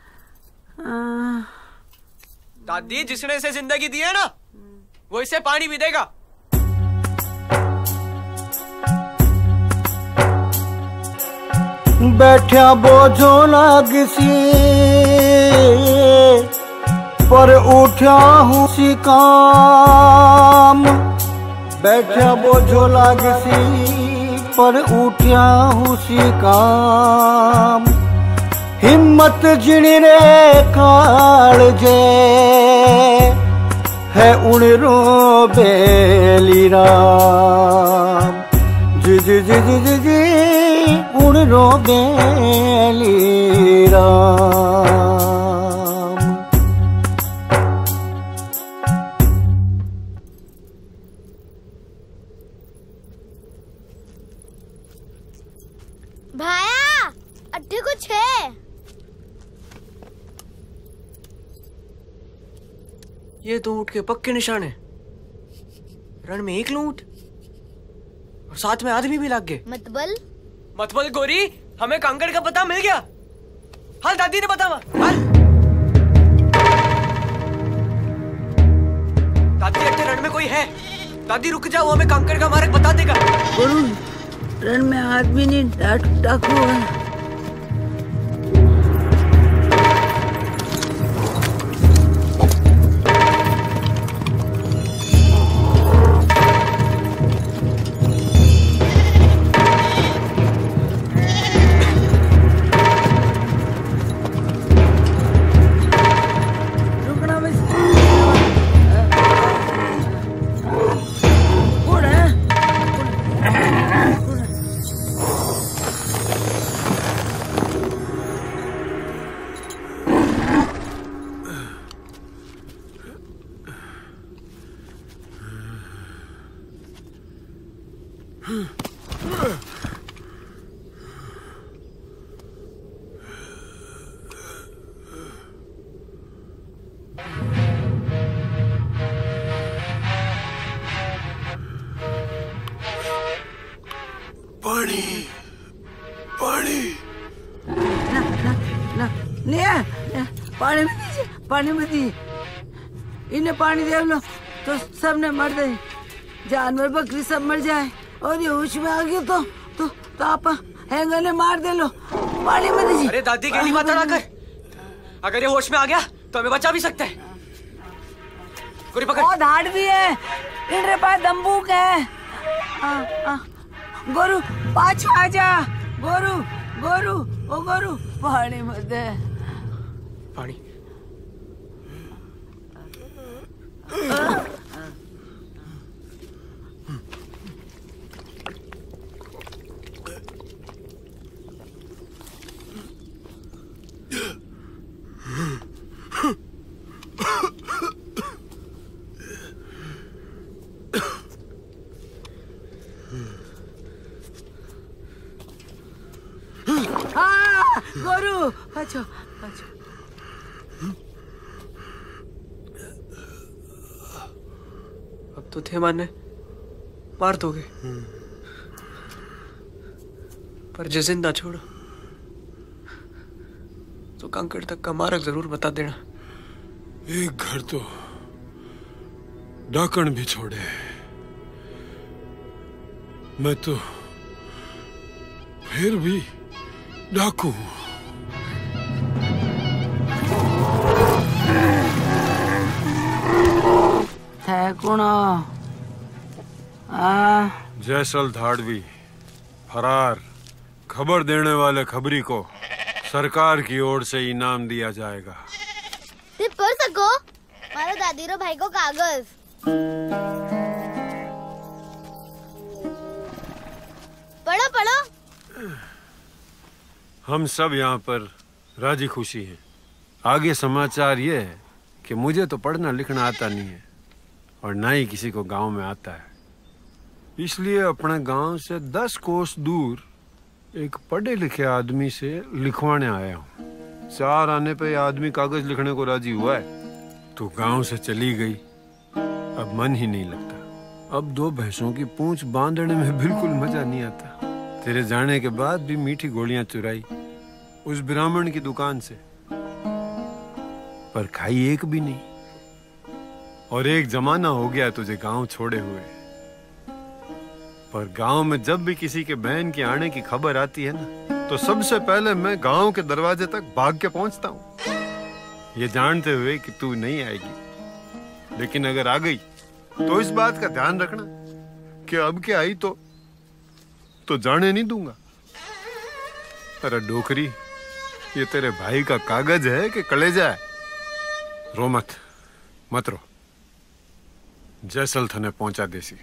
दादी जिसने इसे जिंदगी दी है ना वो इसे पानी भी देगा। बैठा बोझो लागसी पर उठा हूँ सी काम। बैठा बोझो लागसी पर उठा हूँ सी काम। हिम्मत जिणी रे काल जे है उणरो बेली राम। जी जी जी जी जी जी उणरो बेली राम। भाया अड्डे कुछ है। ये तो ऊँट के पक्के निशान है। रण में एक ऊँट और साथ में आदमी भी लग गए। मतबल गोरी हमें कंकड़ का पता मिल गया। हाल दादी ने बतावा। दादी अट्टे रण में कोई है। दादी रुक जाओ हमें कंकड़ का मार्ग बता देगा। गुरु रण में आदमी नहीं डाकू है। पानी में दी इन्हें पानी दे लो तो सब ने मर गए। जानवर बकरी सब मर जाए और ये होश में आ गया तो आप हैंगर ने मार दे लो। पानी में दीजिए। अरे दादी के लिए बात ना कर। अगर ये होश में आ गया तो हमें बचा भी सकता है। गोरी पकड़। और धाड़ भी है। इनके पास दंबूक है। गोरू पाछा आजा। गोरू गोरू ओ गोरू पानी में दे। पानी गोरू अच्छा अच्छा। अब तो थे मारने मार दोगे, पर जो जिंदा छोड़ो तो कांकड़ तक का मार्ग जरूर बता देना। एक घर तो डाकण भी छोड़े, मैं तो फिर भी डाकू हूं। थे कुणो जैसल धाड़वी फरार, खबर देने वाले खबरी को सरकार की ओर से इनाम दिया जाएगा। ते पढ़ सको मारो दादी रो भाई को कागज। पढ़ो पढ़ो। हम सब यहाँ पर राजी खुशी हैं। आगे समाचार ये है कि मुझे तो पढ़ना लिखना आता नहीं है और ना ही किसी को गांव में आता है, इसलिए अपने गांव से 10 कोस दूर एक पढ़े लिखे आदमी से लिखवाने आया हूँ। 4 आने पे आदमी कागज लिखने को राजी हुआ है। तो गांव से चली गई, अब मन ही नहीं लगता। अब 2 भैंसों की पूंछ बांधने में बिल्कुल मजा नहीं आता। तेरे जाने के बाद भी मीठी गोलियां चुराई उस ब्राह्मण की दुकान से, पर खाई एक भी नहीं। और एक जमाना हो गया तुझे गांव छोड़े हुए, पर गांव में जब भी किसी के बहन के आने की खबर आती है ना, तो सबसे पहले मैं गांव के दरवाजे तक भाग के पहुंचता हूं, ये जानते हुए कि तू नहीं आएगी। लेकिन अगर आ गई तो इस बात का ध्यान रखना कि अब के आई तो जाने नहीं दूंगा। अरे डोकरी, ये तेरे भाई का कागज है कि कलेजा है? रो मत, मत रो। जैसल थने पहुंचा देसी।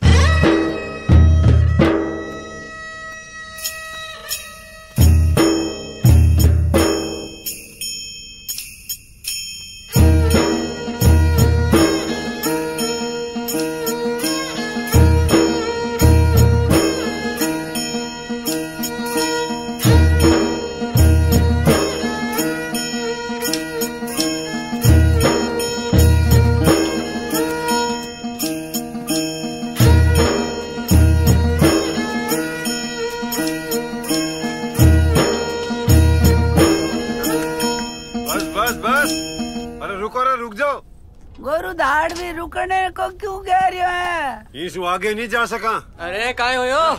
रुकने को क्यों कह रहे हैं? इसु आगे नहीं जा सका। अरे काय हो यो?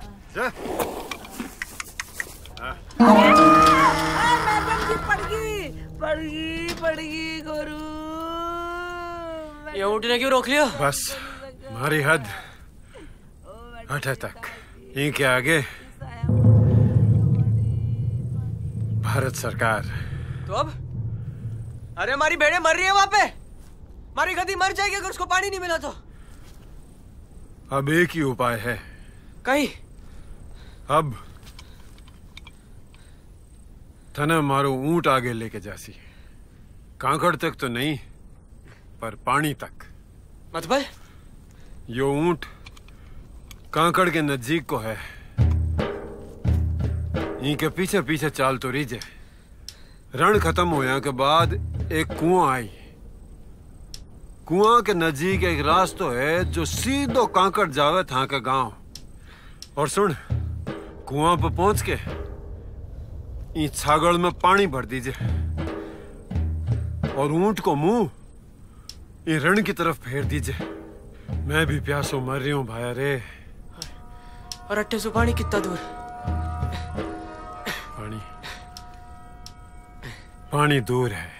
मैडम जी पड़ गई गुरु। ये उठने क्यों रोक लियो? बस हमारी हद हटे तक, इनके आगे भारत सरकार। तो अब? अरे हमारी भेड़ें मर रही है वहां पे, हमारी गधी मर जाएगी अगर उसको पानी नहीं मिला तो। अब एक ही उपाय है। कहीं अब थना मारो ऊंट आगे लेके जासी, कांकड़ तक तो नहीं पर पानी तक। मतलब? यो ऊंट कांकड़ के नजदीक को है, इनके पीछे पीछे चाल तो रीजे। रण खत्म होया के बाद एक कुआं आई, कुआं के नजदीक एक रास्ता है जो सीधो कांकड़ जावे था के गांव। और सुन, कुआं पर पहुंच के इस छागड़ में पानी भर दीजिए और ऊंट को मुंह ये रण की तरफ फेर दीजिए। मैं भी प्यासों मर रही हूं भाया रे। और अट्टे से पानी कितना दूर? पानी दूर है।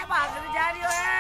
भाग जा रही है।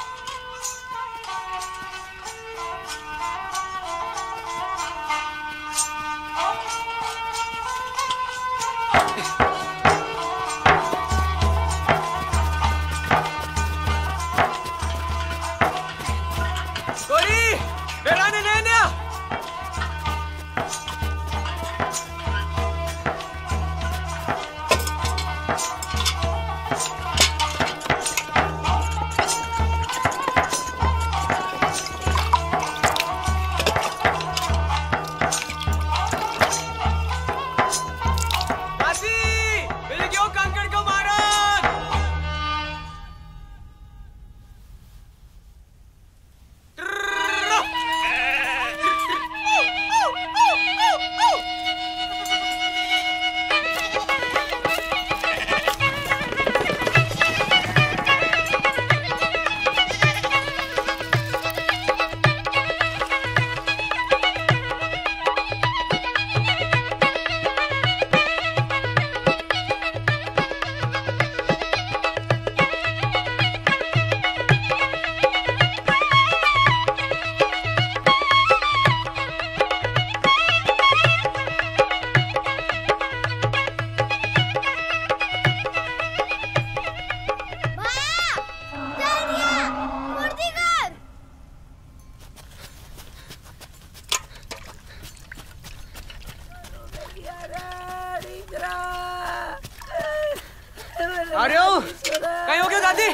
अरे कहीं हो गया दादी?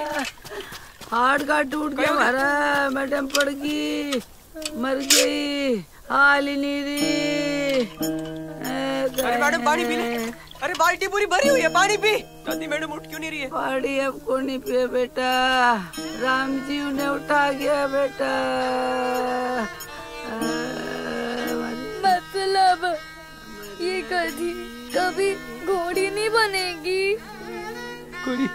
हार्ट का टूट गया हमारा, मैडम पड़ गई, मर गई, हाल ही नहीं रही। अरे मैडम पानी पी ले। अरे बाल्टी पूरी भरी हुई है, पानी पी। दादी मैडम उठ क्यों नहीं रही है? पानी अब को नहीं पिए बेटा, राम जी उन्हें उठा गया बेटा। मतलब ये कभी घोड़ी नहीं बनेगी। घोड़ी?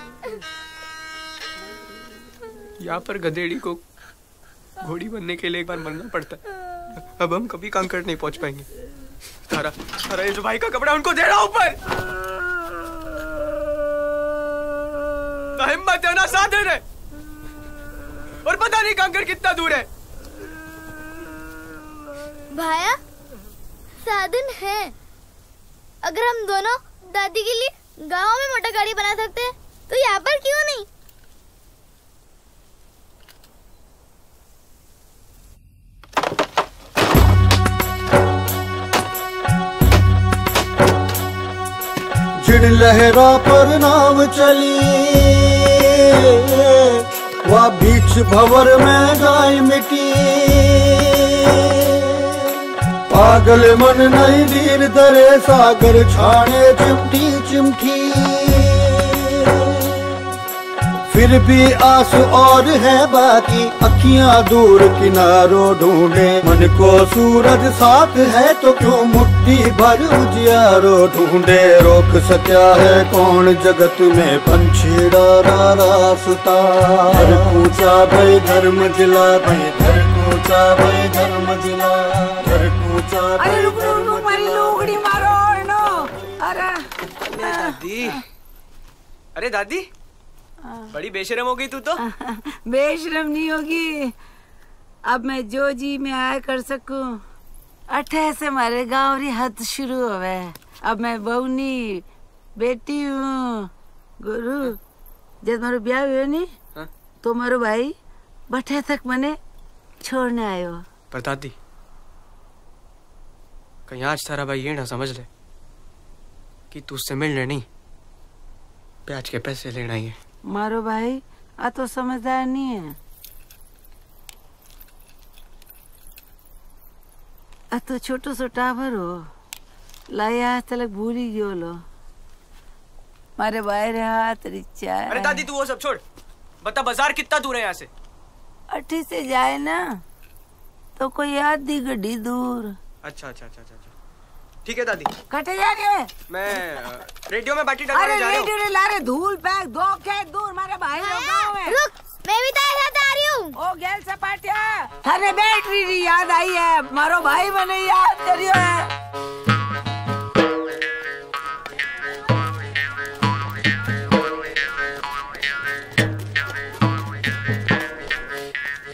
यहाँ पर गधेड़ी को घोड़ी बनने के लिए एक बार मरना पड़ता है। अब हम कभी कांकड़ नहीं पहुंच पाएंगे। तारा ये जो भाई का कपड़ा उनको दे रहा ऊपर। तो हिम्मत है ना, साथ दे रहे। और पता नहीं कांकड़ कितना दूर है। भाया साधन है, अगर हम दोनों दादी के लिए गांव में मोटर गाड़ी बना सकते हैं तो यहाँ पर क्यों नहीं? जिन लहरा पर नाव चली, वह बीच भंवर में गाय मिटी। पागल मन नहीं वीर दरे सागर छाने चिमटी चिमटी। फिर भी आस और है बाकी, अखियां दूर किनारों ढूंढे। मन को सूरज साथ है तो क्यों मुट्ठी भर उजियारो ढूंढे। रोक सका है कौन जगत में पंछीड़ा रास्ता। घर कूचा भई धर्म जिला, भई घर कूचा भई धर्म जिला। अरे रुक रुक रुक, मारी लोगड़ी मारो नो। अरे दादी, अरे दादी बड़ी बेशरम हो गई तू तो। बेशरम नहीं होगी, अब मैं जो जी में आया कर सकूं। अठे से हमारे गांव री हद शुरू होवे। अब मैं बहुनी बेटी हूँ। गुरु जब मारो ब्याह हुआ नी तो मारो भाई बठे तक मने छोड़ने आयो। पर दादी कहीं आज तारा भाई ये ना समझ ले कि तू उससे मिलने नहीं, ब्याज के पैसे लेना ही है। मारो भाई आ तो समझदार नहीं है। आ तो छोटो सो टावर हो, लाया तलक भूल ही गयो लो। मारे बाहर हाथ रिचा। अरे दादी तू वो सब छोड़, बता बाजार कितना दूर है यहाँ से? अठी से जाए ना तो कोई आधी गड्डी दूर। अच्छा अच्छा अच्छा अच्छा ठीक है दादी। कटे जा रहे हैं? मैं रेडियो में बाटी डलवाने जा रहा हूँ। रेडियो ला रहे धूल पैक 2 खेत दूर मारे भाई लोग गाँव में। रुक, मैं भी तेरे साथ आ रही हूँ। ओ गेल सपाटिया, थाने बैटरी री याद आई है, मारो भाई बने याद करियो है।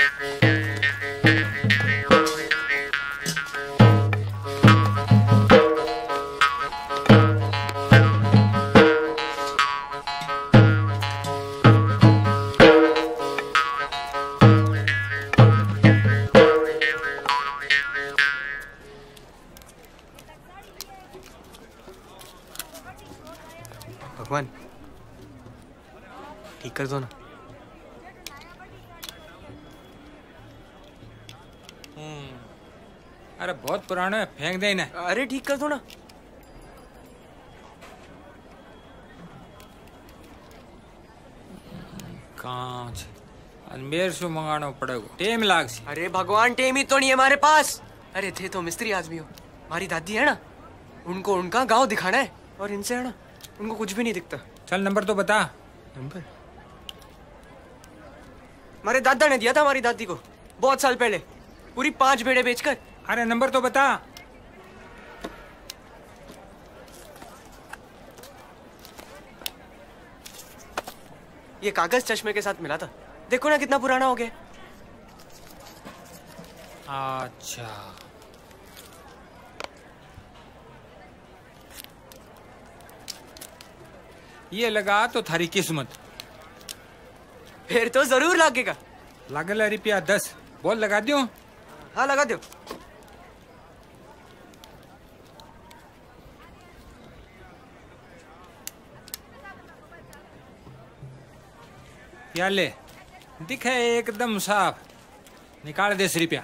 भगवान ठीक कर दो ना। अरे बहुत पुराना है, फेंक दे ना। अरे ठीक कर दो ना। कांच मेरे से मंगाना पड़ेगा, टेम लाग सी। अरे भगवान टेम ही तो नहीं है हमारे पास। अरे थे तो मिस्त्री आदमी हो। हमारी दादी है ना, उनको उनका गांव दिखाना है और इनसे है ना उनको कुछ भी नहीं दिखता। चल नंबर तो बता। नंबर हमारे दादा ने दिया था हमारी दादी को बहुत साल पहले, पूरी 5 भेड़े बेचकर। अरे नंबर तो बता। ये कागज चश्मे के साथ मिला था, देखो ना कितना पुराना हो गया। अच्छा ये लगा तो थारी किस्मत। फिर तो जरूर लागेगा। लागेला रुपया 10। बोल लगा दूं? हाँ लगा दो। या ले, दिखे एकदम साफ। निकाल दे 10 रुपया।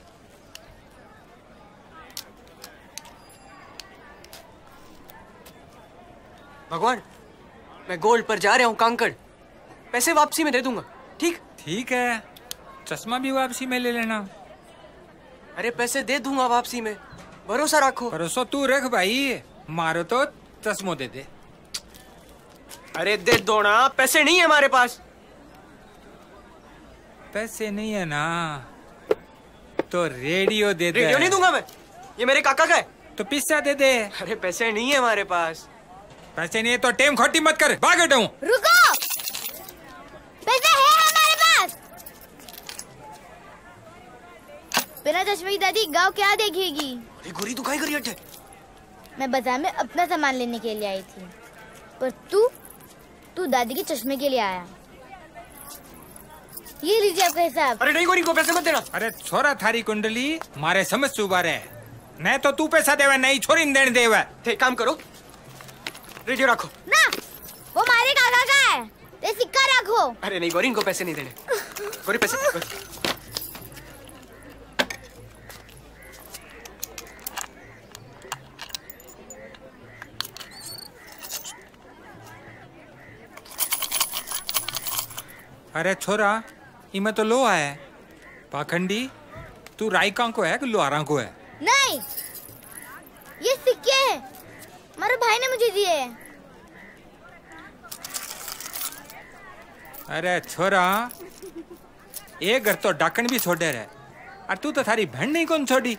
भगवान मैं गोल्ड पर जा रहा हूँ कांकड़, पैसे वापसी में दे दूंगा। ठीक ठीक है, चश्मा भी वापसी में ले लेना। अरे पैसे दे दूंगा वापसी में, भरोसा रखो। भरोसा तू रख भाई, मारो तो चश्मो दे दे। अरे दे दो ना, पैसे नहीं है हमारे पास। पैसे नहीं है ना तो रेडियो दे दे। रेडियो नहीं दूंगा मैं, ये मेरे काका का है। तो पिस्सा दे दे। अरे पैसे नहीं है हमारे पास। पैसे नहीं है तो टेम खोटी मत कर, भाग हटूं। रुको, पैसे है हमारे पास। बिना चश्मे की दादी गांव क्या देखेगी। अरे गोरी तू काहे करी हटे? मैं बाजार में अपना सामान लेने के लिए आई थी, पर तू दादी के चश्मे के लिए आया। ये लीजिए आपका हिसाब। अरे नहीं गोरी को पैसे मत देना। अरे छोरा थारी कुंडली मारे समझ सुबारे, नहीं तो तू पैसा देवे, नहीं छोरी देने देवे। ठीक काम करो, रेडियो रखो ना, वो हमारे काका का है, ते सिक्का रखो। अरे नहीं गोरी, इनको पैसे नहीं देने। गोरी पैसे गोरी। अरे छोरा इमे तो लो है। पाखंडी, तू रायका को है कि लोहारा को है? नहीं, ये सिक्के हैं, हमारे भाई ने मुझे दिए। अरे छोरा, एक घर तो डाकन भी छोड़े रहे, और तू तो थारी बहन नहीं कौन छोड़ी।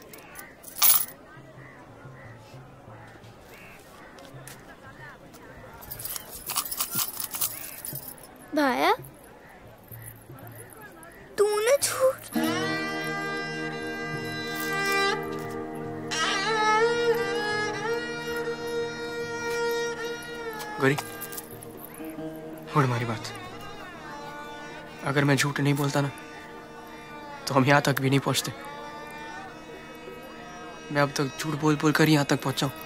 भाया, तूने झूठ। गोरी छोड़ हमारी बात। अगर मैं झूठ नहीं बोलता ना तो हम यहाँ तक भी नहीं पहुंचते। मैं अब तक झूठ बोल बोल कर यहाँ तक पहुंचा हूं।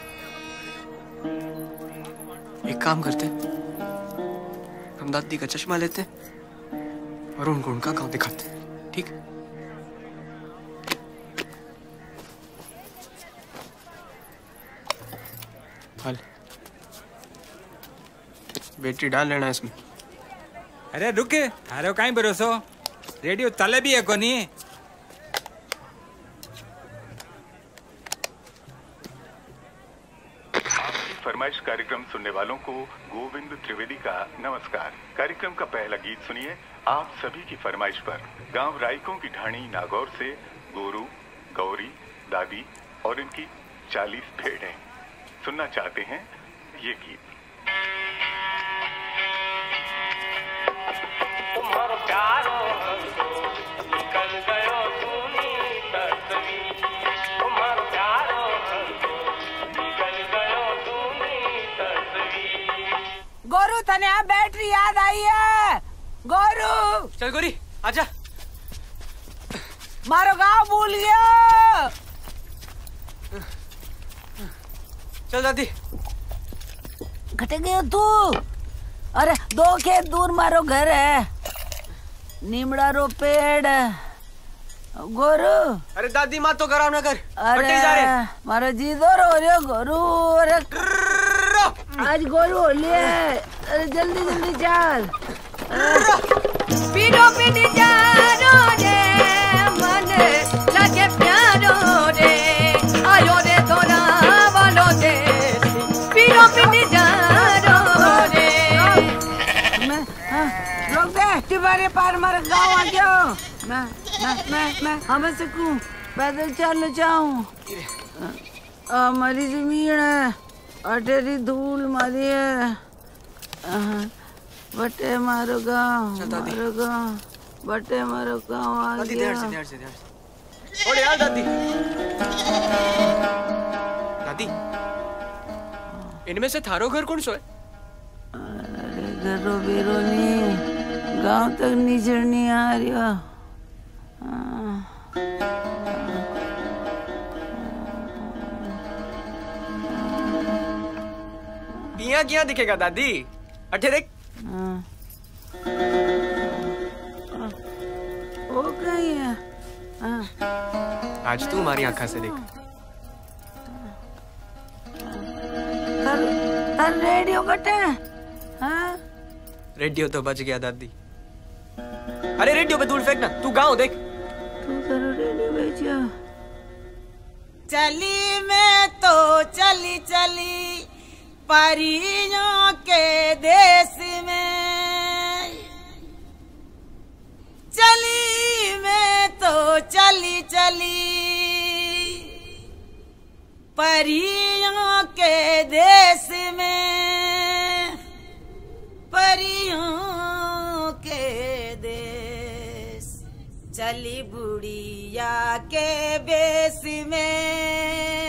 एक काम करते, हम दादी का चश्मा लेते और उनको उनका गांव दिखाते। ठीक? हाल बैटरी डाल लेना इसमें। अरे रुक, थारो कहीं भरोसो, रेडियो चले भी है कोनी। फरमाइश कार्यक्रम सुनने वालों को गोविंद त्रिवेदी का नमस्कार। कार्यक्रम का पहला गीत सुनिए आप सभी की फरमाइश पर। गांव रायकों की ढाणी नागौर से गोरू, गौरी, दादी और इनकी 40 भेड़ें सुनना चाहते हैं ये गीत। तुम्हारो प्यारो याद आई है। गोरू चल गोरी आजा। मारो गाँव भूल गया। चल दादी। कट गया तू। अरे 2 खेत दूर मारो घर है। नीमड़ा रो पेड़। गोरू अरे दादी माँ तो कराओ ना कर। अरे जा रहे। मारो जीदो रो रे गोरू। अरे आज गोरू होली है। अरे जल्दी जल्दी चल। पीरो पीटी जानो रे मन लगे प्यारो रे आयो रे तोरा वालो दे पीरो पीटी जानो रे। मैं रोक दे। तिबारे पार मार गाँव आ जाओ। मैं हमें सकूं पैदल चल जाऊं। हमारी जमीन है अटेरी धूल मारी है। बटे मारो गाँव बटे मारो गाँव आ दादी गया। ध्यान से ओले यार दादी। दादी इनमें से थारो घर कौन सो है? अरे घरो बेरो नहीं गाँव तक नीचड़ नहीं आ रही। यहाँ क्या दिखेगा दादी? अठे देख। वो कहीं है। आज तू हमारी आंखा से देख। तर रेडियो कटे। हाँ रेडियो तो बच गया दादी। अरे रेडियो पे धूल फेंकना। तू गाँव देख। तू जरूर रेडियो बेचो। चली मैं तो चली चली परियों के देश में। चली मैं तो चली चली परियों के देश में। परियों के देश चली बुढ़िया के बेस में।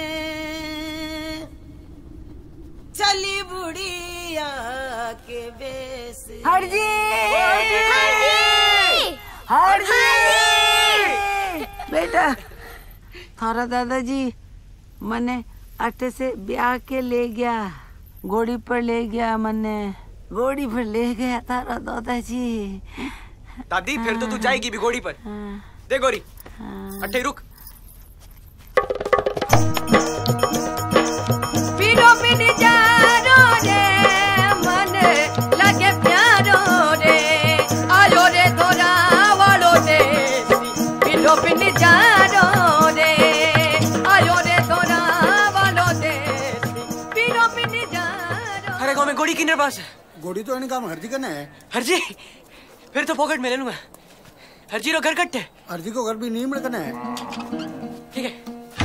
चली बुढ़िया के बेस। हरजी हरजी बेटा थारा दादाजी मने अटे से ब्याह के ले गया। घोड़ी पर ले गया। मने घोड़ी पर ले गया थारा दादाजी। दादी फिर तो तू जाएगी भी घोड़ी पर। दे गोरी अट्ठे रुक। पीरो पीटी जानो रे मन लगे प्यारो रे आयो रे तोरा वालो दे पीरो पीटी जानो रे आयो रे तोरा वालो दे पीरो पीटी जानो। अरे गाँव में घोड़ी किन्नर पास है। घोड़ी तो इनका हरजी कने है। हरजी फिर तो पॉकेट में ले लूंगा। हरजी रो घर कट्टे। हरजी को घर भी नीमड़ कने है। ठीक है।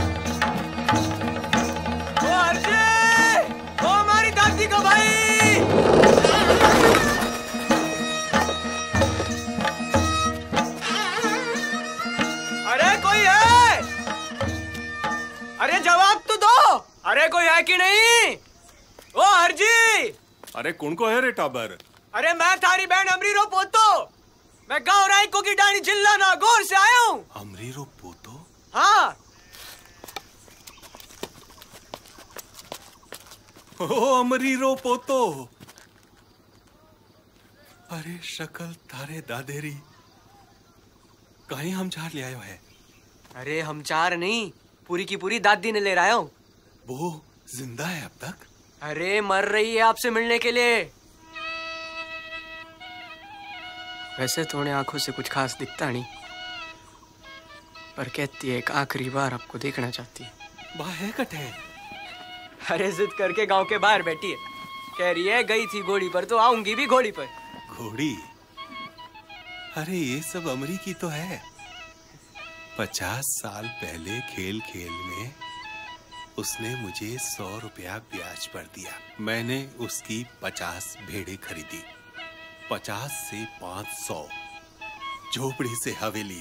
ओ हरजी ओ हमारी दादी का भाई। अरे कोई है? अरे जवाब तो दो। अरे कोई है कि नहीं? ओ हरजी। अरे कौन को है रे टाबर? अरे मैं थारी बहन अमरी रो पोतो। मैं गाँव रायको की डानी जिला नागौर से आया हूँ। अमरी रो पोतो? हाँ। ओ अमरी रो पोतो। अरे शक्ल थारे दादेरी कहीं हम चार ले आयो है। अरे हम चार नहीं पूरी की पूरी दादी ने ले रहा हूँ। वो जिंदा है अब तक? अरे मर रही है आपसे मिलने के लिए। वैसे थोड़े आंखों से कुछ खास दिखता नहीं पर कहती है एक आखिरी बार आपको देखना चाहती है। वाह है कटे। अरे जिद करके गांव के बाहर बैठी है। कह रही है गई थी घोड़ी पर तो आऊंगी भी घोड़ी पर। घोड़ी? अरे ये सब अमरी की तो है। 50 साल पहले खेल खेल में उसने मुझे 100 रुपया ब्याज पर दिया। मैंने उसकी 50 भेड़ें खरीदी। 50 से 500 झोपड़ी से हवेली।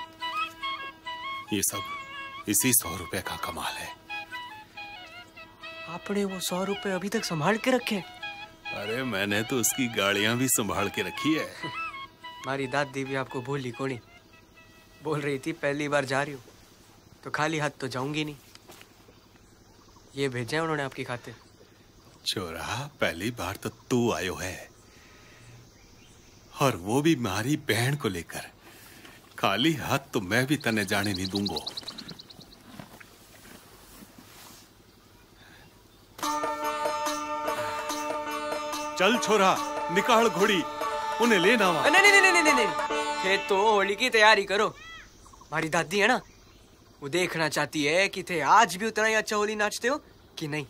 ये सब इसी 100 रुपए का कमाल है। आपने वो 100 रुपए अभी तक संभाल के रखे? अरे मैंने तो उसकी गाड़ियां भी संभाल के रखी है। हमारी दादी भी आपको भूली कोनी। बोल रही थी पहली बार जा रही हूँ तो खाली हाथ तो जाऊंगी नहीं। ये भेजे उन्होंने आपकी खातिर। छोरा, पहली बार तो तू आयो है, और वो भी मारी बहन को लेकर। खाली हाथ तो मैं भी तने जाने नहीं दूंगा। चल छोरा, निकाल घोड़ी, उन्हें लेना वहां। नहीं नहीं नहीं नहीं नहीं, थे तो होली की तैयारी करो। हमारी दादी है ना, वो देखना चाहती है कि थे आज भी उतना ही अच्छा होली नाचते हो कि नहीं।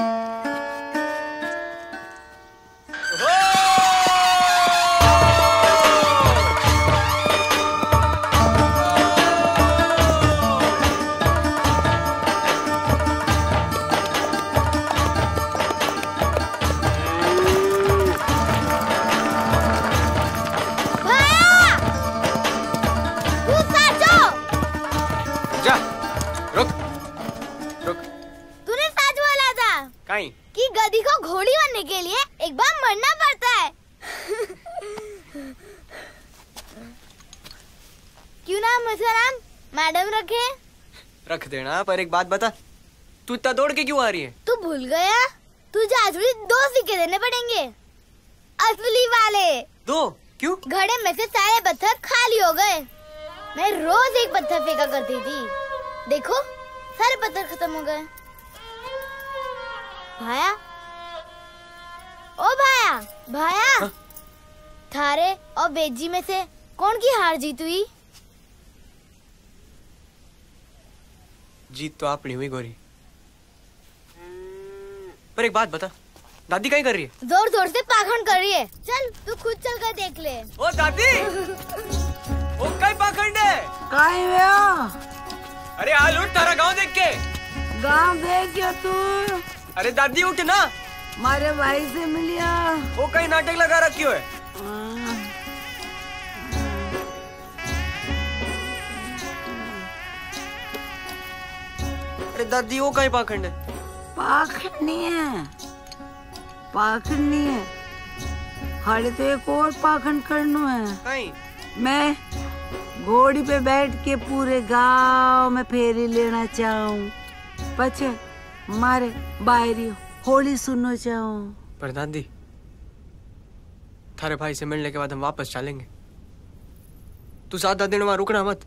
कि गधी को घोड़ी बनने के लिए एक बार मरना पड़ता है। क्यों ना मसराम मैडम रखे? रख देना, पर एक बात बता, तू इतना दौड़ के क्यों आ रही है? तू भूल गया? तुझे आज भी 2 सिक्के देने पड़ेंगे, असली वाले। 2? क्यों? घड़े में से सारे पत्थर खाली हो गए। मैं रोज एक पत्थर फेंका करती थी, देखो सारे पत्थर खत्म हो गए। भाया, ओ भाया, भाया, हाँ? थारे और बेजी में से कौन की हार जीत हुई? जीत तो आपनी हुई गोरी। पर एक बात बता, दादी क्या कर रही है? जोर जोर से पाखंड कर रही है। चल तू खुद चल कर देख ले। ओ दादी, ओ क्या पाखंड है? काहे वे? अरे हाल उठ, तारा गांव देख के। गांव देख क्या तू? अरे दादी उठ ना, मारे भाई से मिलिया। वो कहीं नाटक लगा रखी है। अरे दादी वो कहीं पाखंड है? पाखंड नहीं है, पाखंड नहीं है। हाले तो एक और पाखंड करना है। कहीं? मैं घोड़ी पे बैठ के पूरे गांव में फेरी लेना चाहूँ, पचे मारे बाहरी होली सुनना चाहूँ। पर दादी, थारे भाई से मिलने के बाद हम वापस चलेंगे। तू 7 दिन वहां रुकना मत,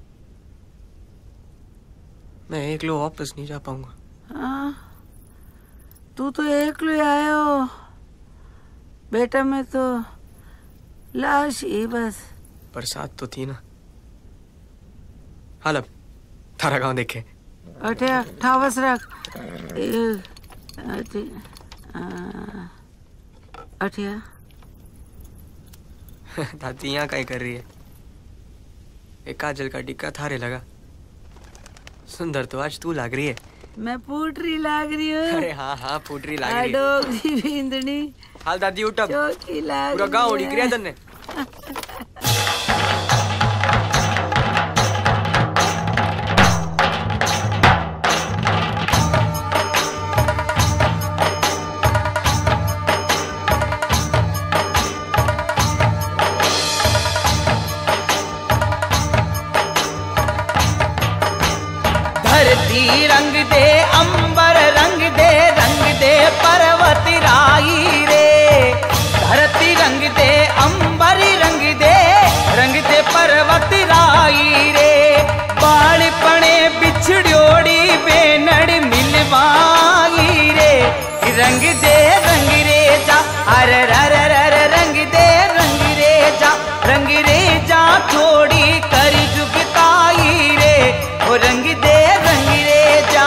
मैं एकलो वापस नहीं जा पाऊंगा। हाँ, तू तो एकलो ही आयो बेटा, मैं तो लाश ही बस। बरसात तो थी ना। हाल अब थारा गांव देखे। अठे ठावस रख। अठिया दादी यहाँ क्या कर रही है? एक काजल का टिक्का थारे लगा। सुंदर तो आज तू लाग रही है। मैं पुटरी लाग रही हूँ। अरे हाँ हाँ, पुटरी लाग रही है। बिंदनी। हाल दादी उठ अब, चौकी लाग पूरा गाँव उड़ी क्रिया तन्ने। रंग दे अंबर, रंग दे पर्वत राई रे। धरती रंग दे अंबर, रंग दे पर्वत राई रे। बालपणे बिछड़ोड़ी बेनड़ मिलवाई रे। रंग रे जा, अरे रंग रे जा थोड़ी करी जुगताई रे। ओ रंग रे जा।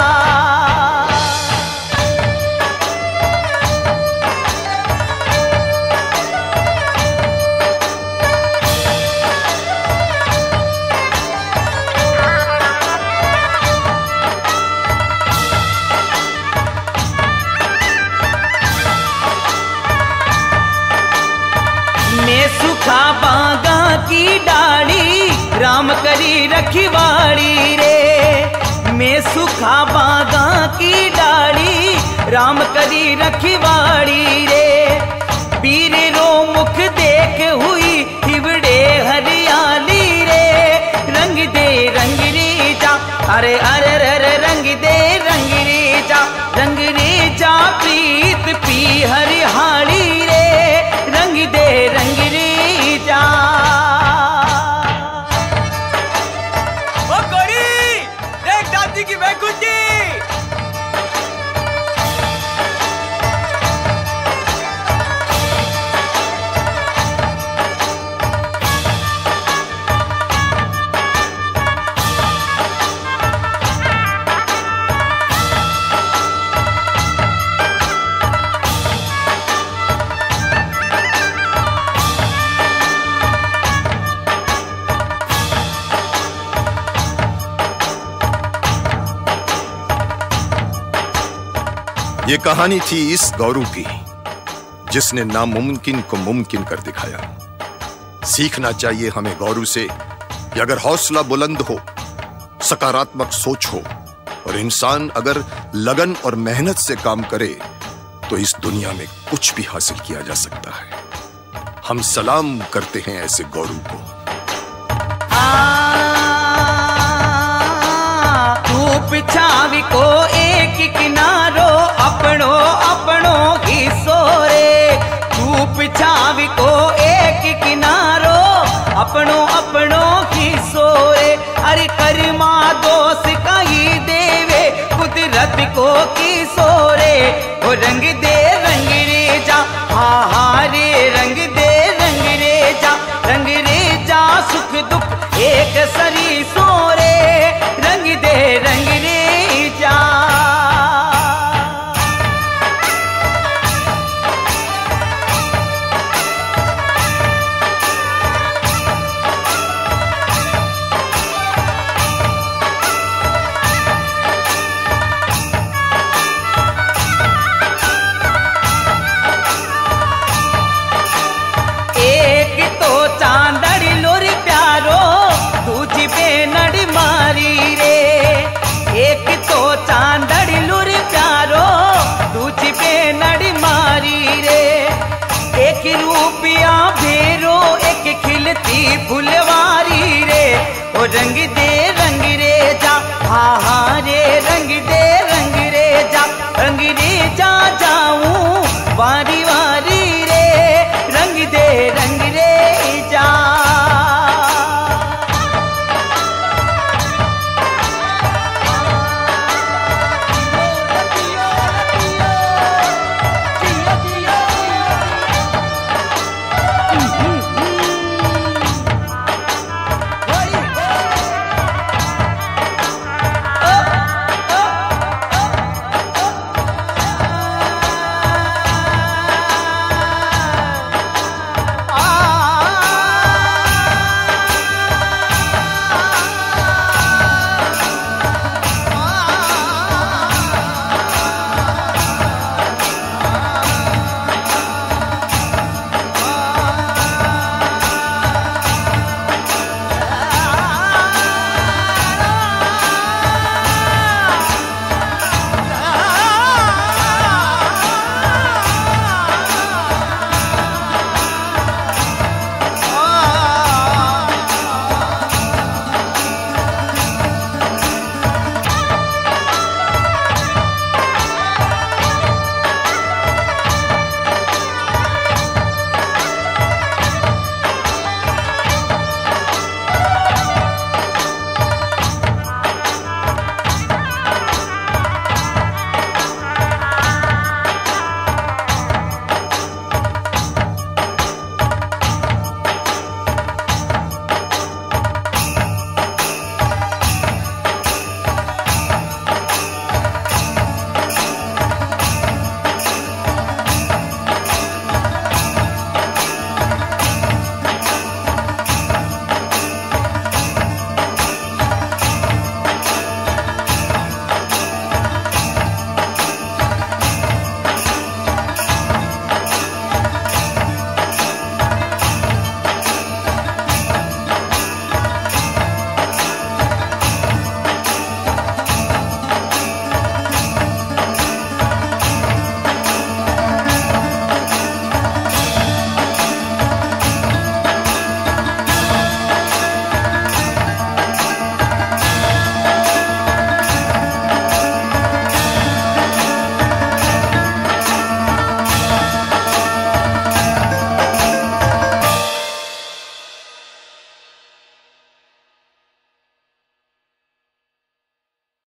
मैं सुखा बागा की डाली, राम करी रखवाड़ी रे। मैं सुखा बागा की डाली, राम करी रखवाड़ी रे। वीर रो मुख देख हुई हिवड़े हरियाली रे। रंग दे रंग रे जा, अरे अरे अरे रंग दे रंग रे जा, रंग रे जा प्रीत पी हरियाली रे। रंग दे रंग रे जा। ओ गोरी देख दादी की बैकुंठी। ये कहानी थी इस गौरू की जिसने नामुमकिन को मुमकिन कर दिखाया। सीखना चाहिए हमें गौरू से कि अगर हौसला बुलंद हो, सकारात्मक सोच हो और इंसान अगर लगन और मेहनत से काम करे तो इस दुनिया में कुछ भी हासिल किया जा सकता है। हम सलाम करते हैं ऐसे गौरू को। धूप छावी को एक किनारो अपनो अपनो हिस्सो रे। धूप छावी को एक किनारो अपनो अपनो हिस्सो रे। अरे कर्मा दोष कही देवे कुदरत को किसो रे। ओ रंग दे रंग रे जा, हा हा रे रंग दे रंग रे जा, रंग रे जा सुख दुख एक सरी सो रे। रंग दे रंग रे जा। एक तो चांदड़ी लोरी प्यारो, दूजी बेनड़ी मारी रे। एक तो चांदड़ी लोरी प्यारो, दूजी बेनड़ी मारी रे। एक रूपिया भेरो एक खिलती फुलवारी रे। ओ रंग दे रंग रे जा, हा हा रे रंग दे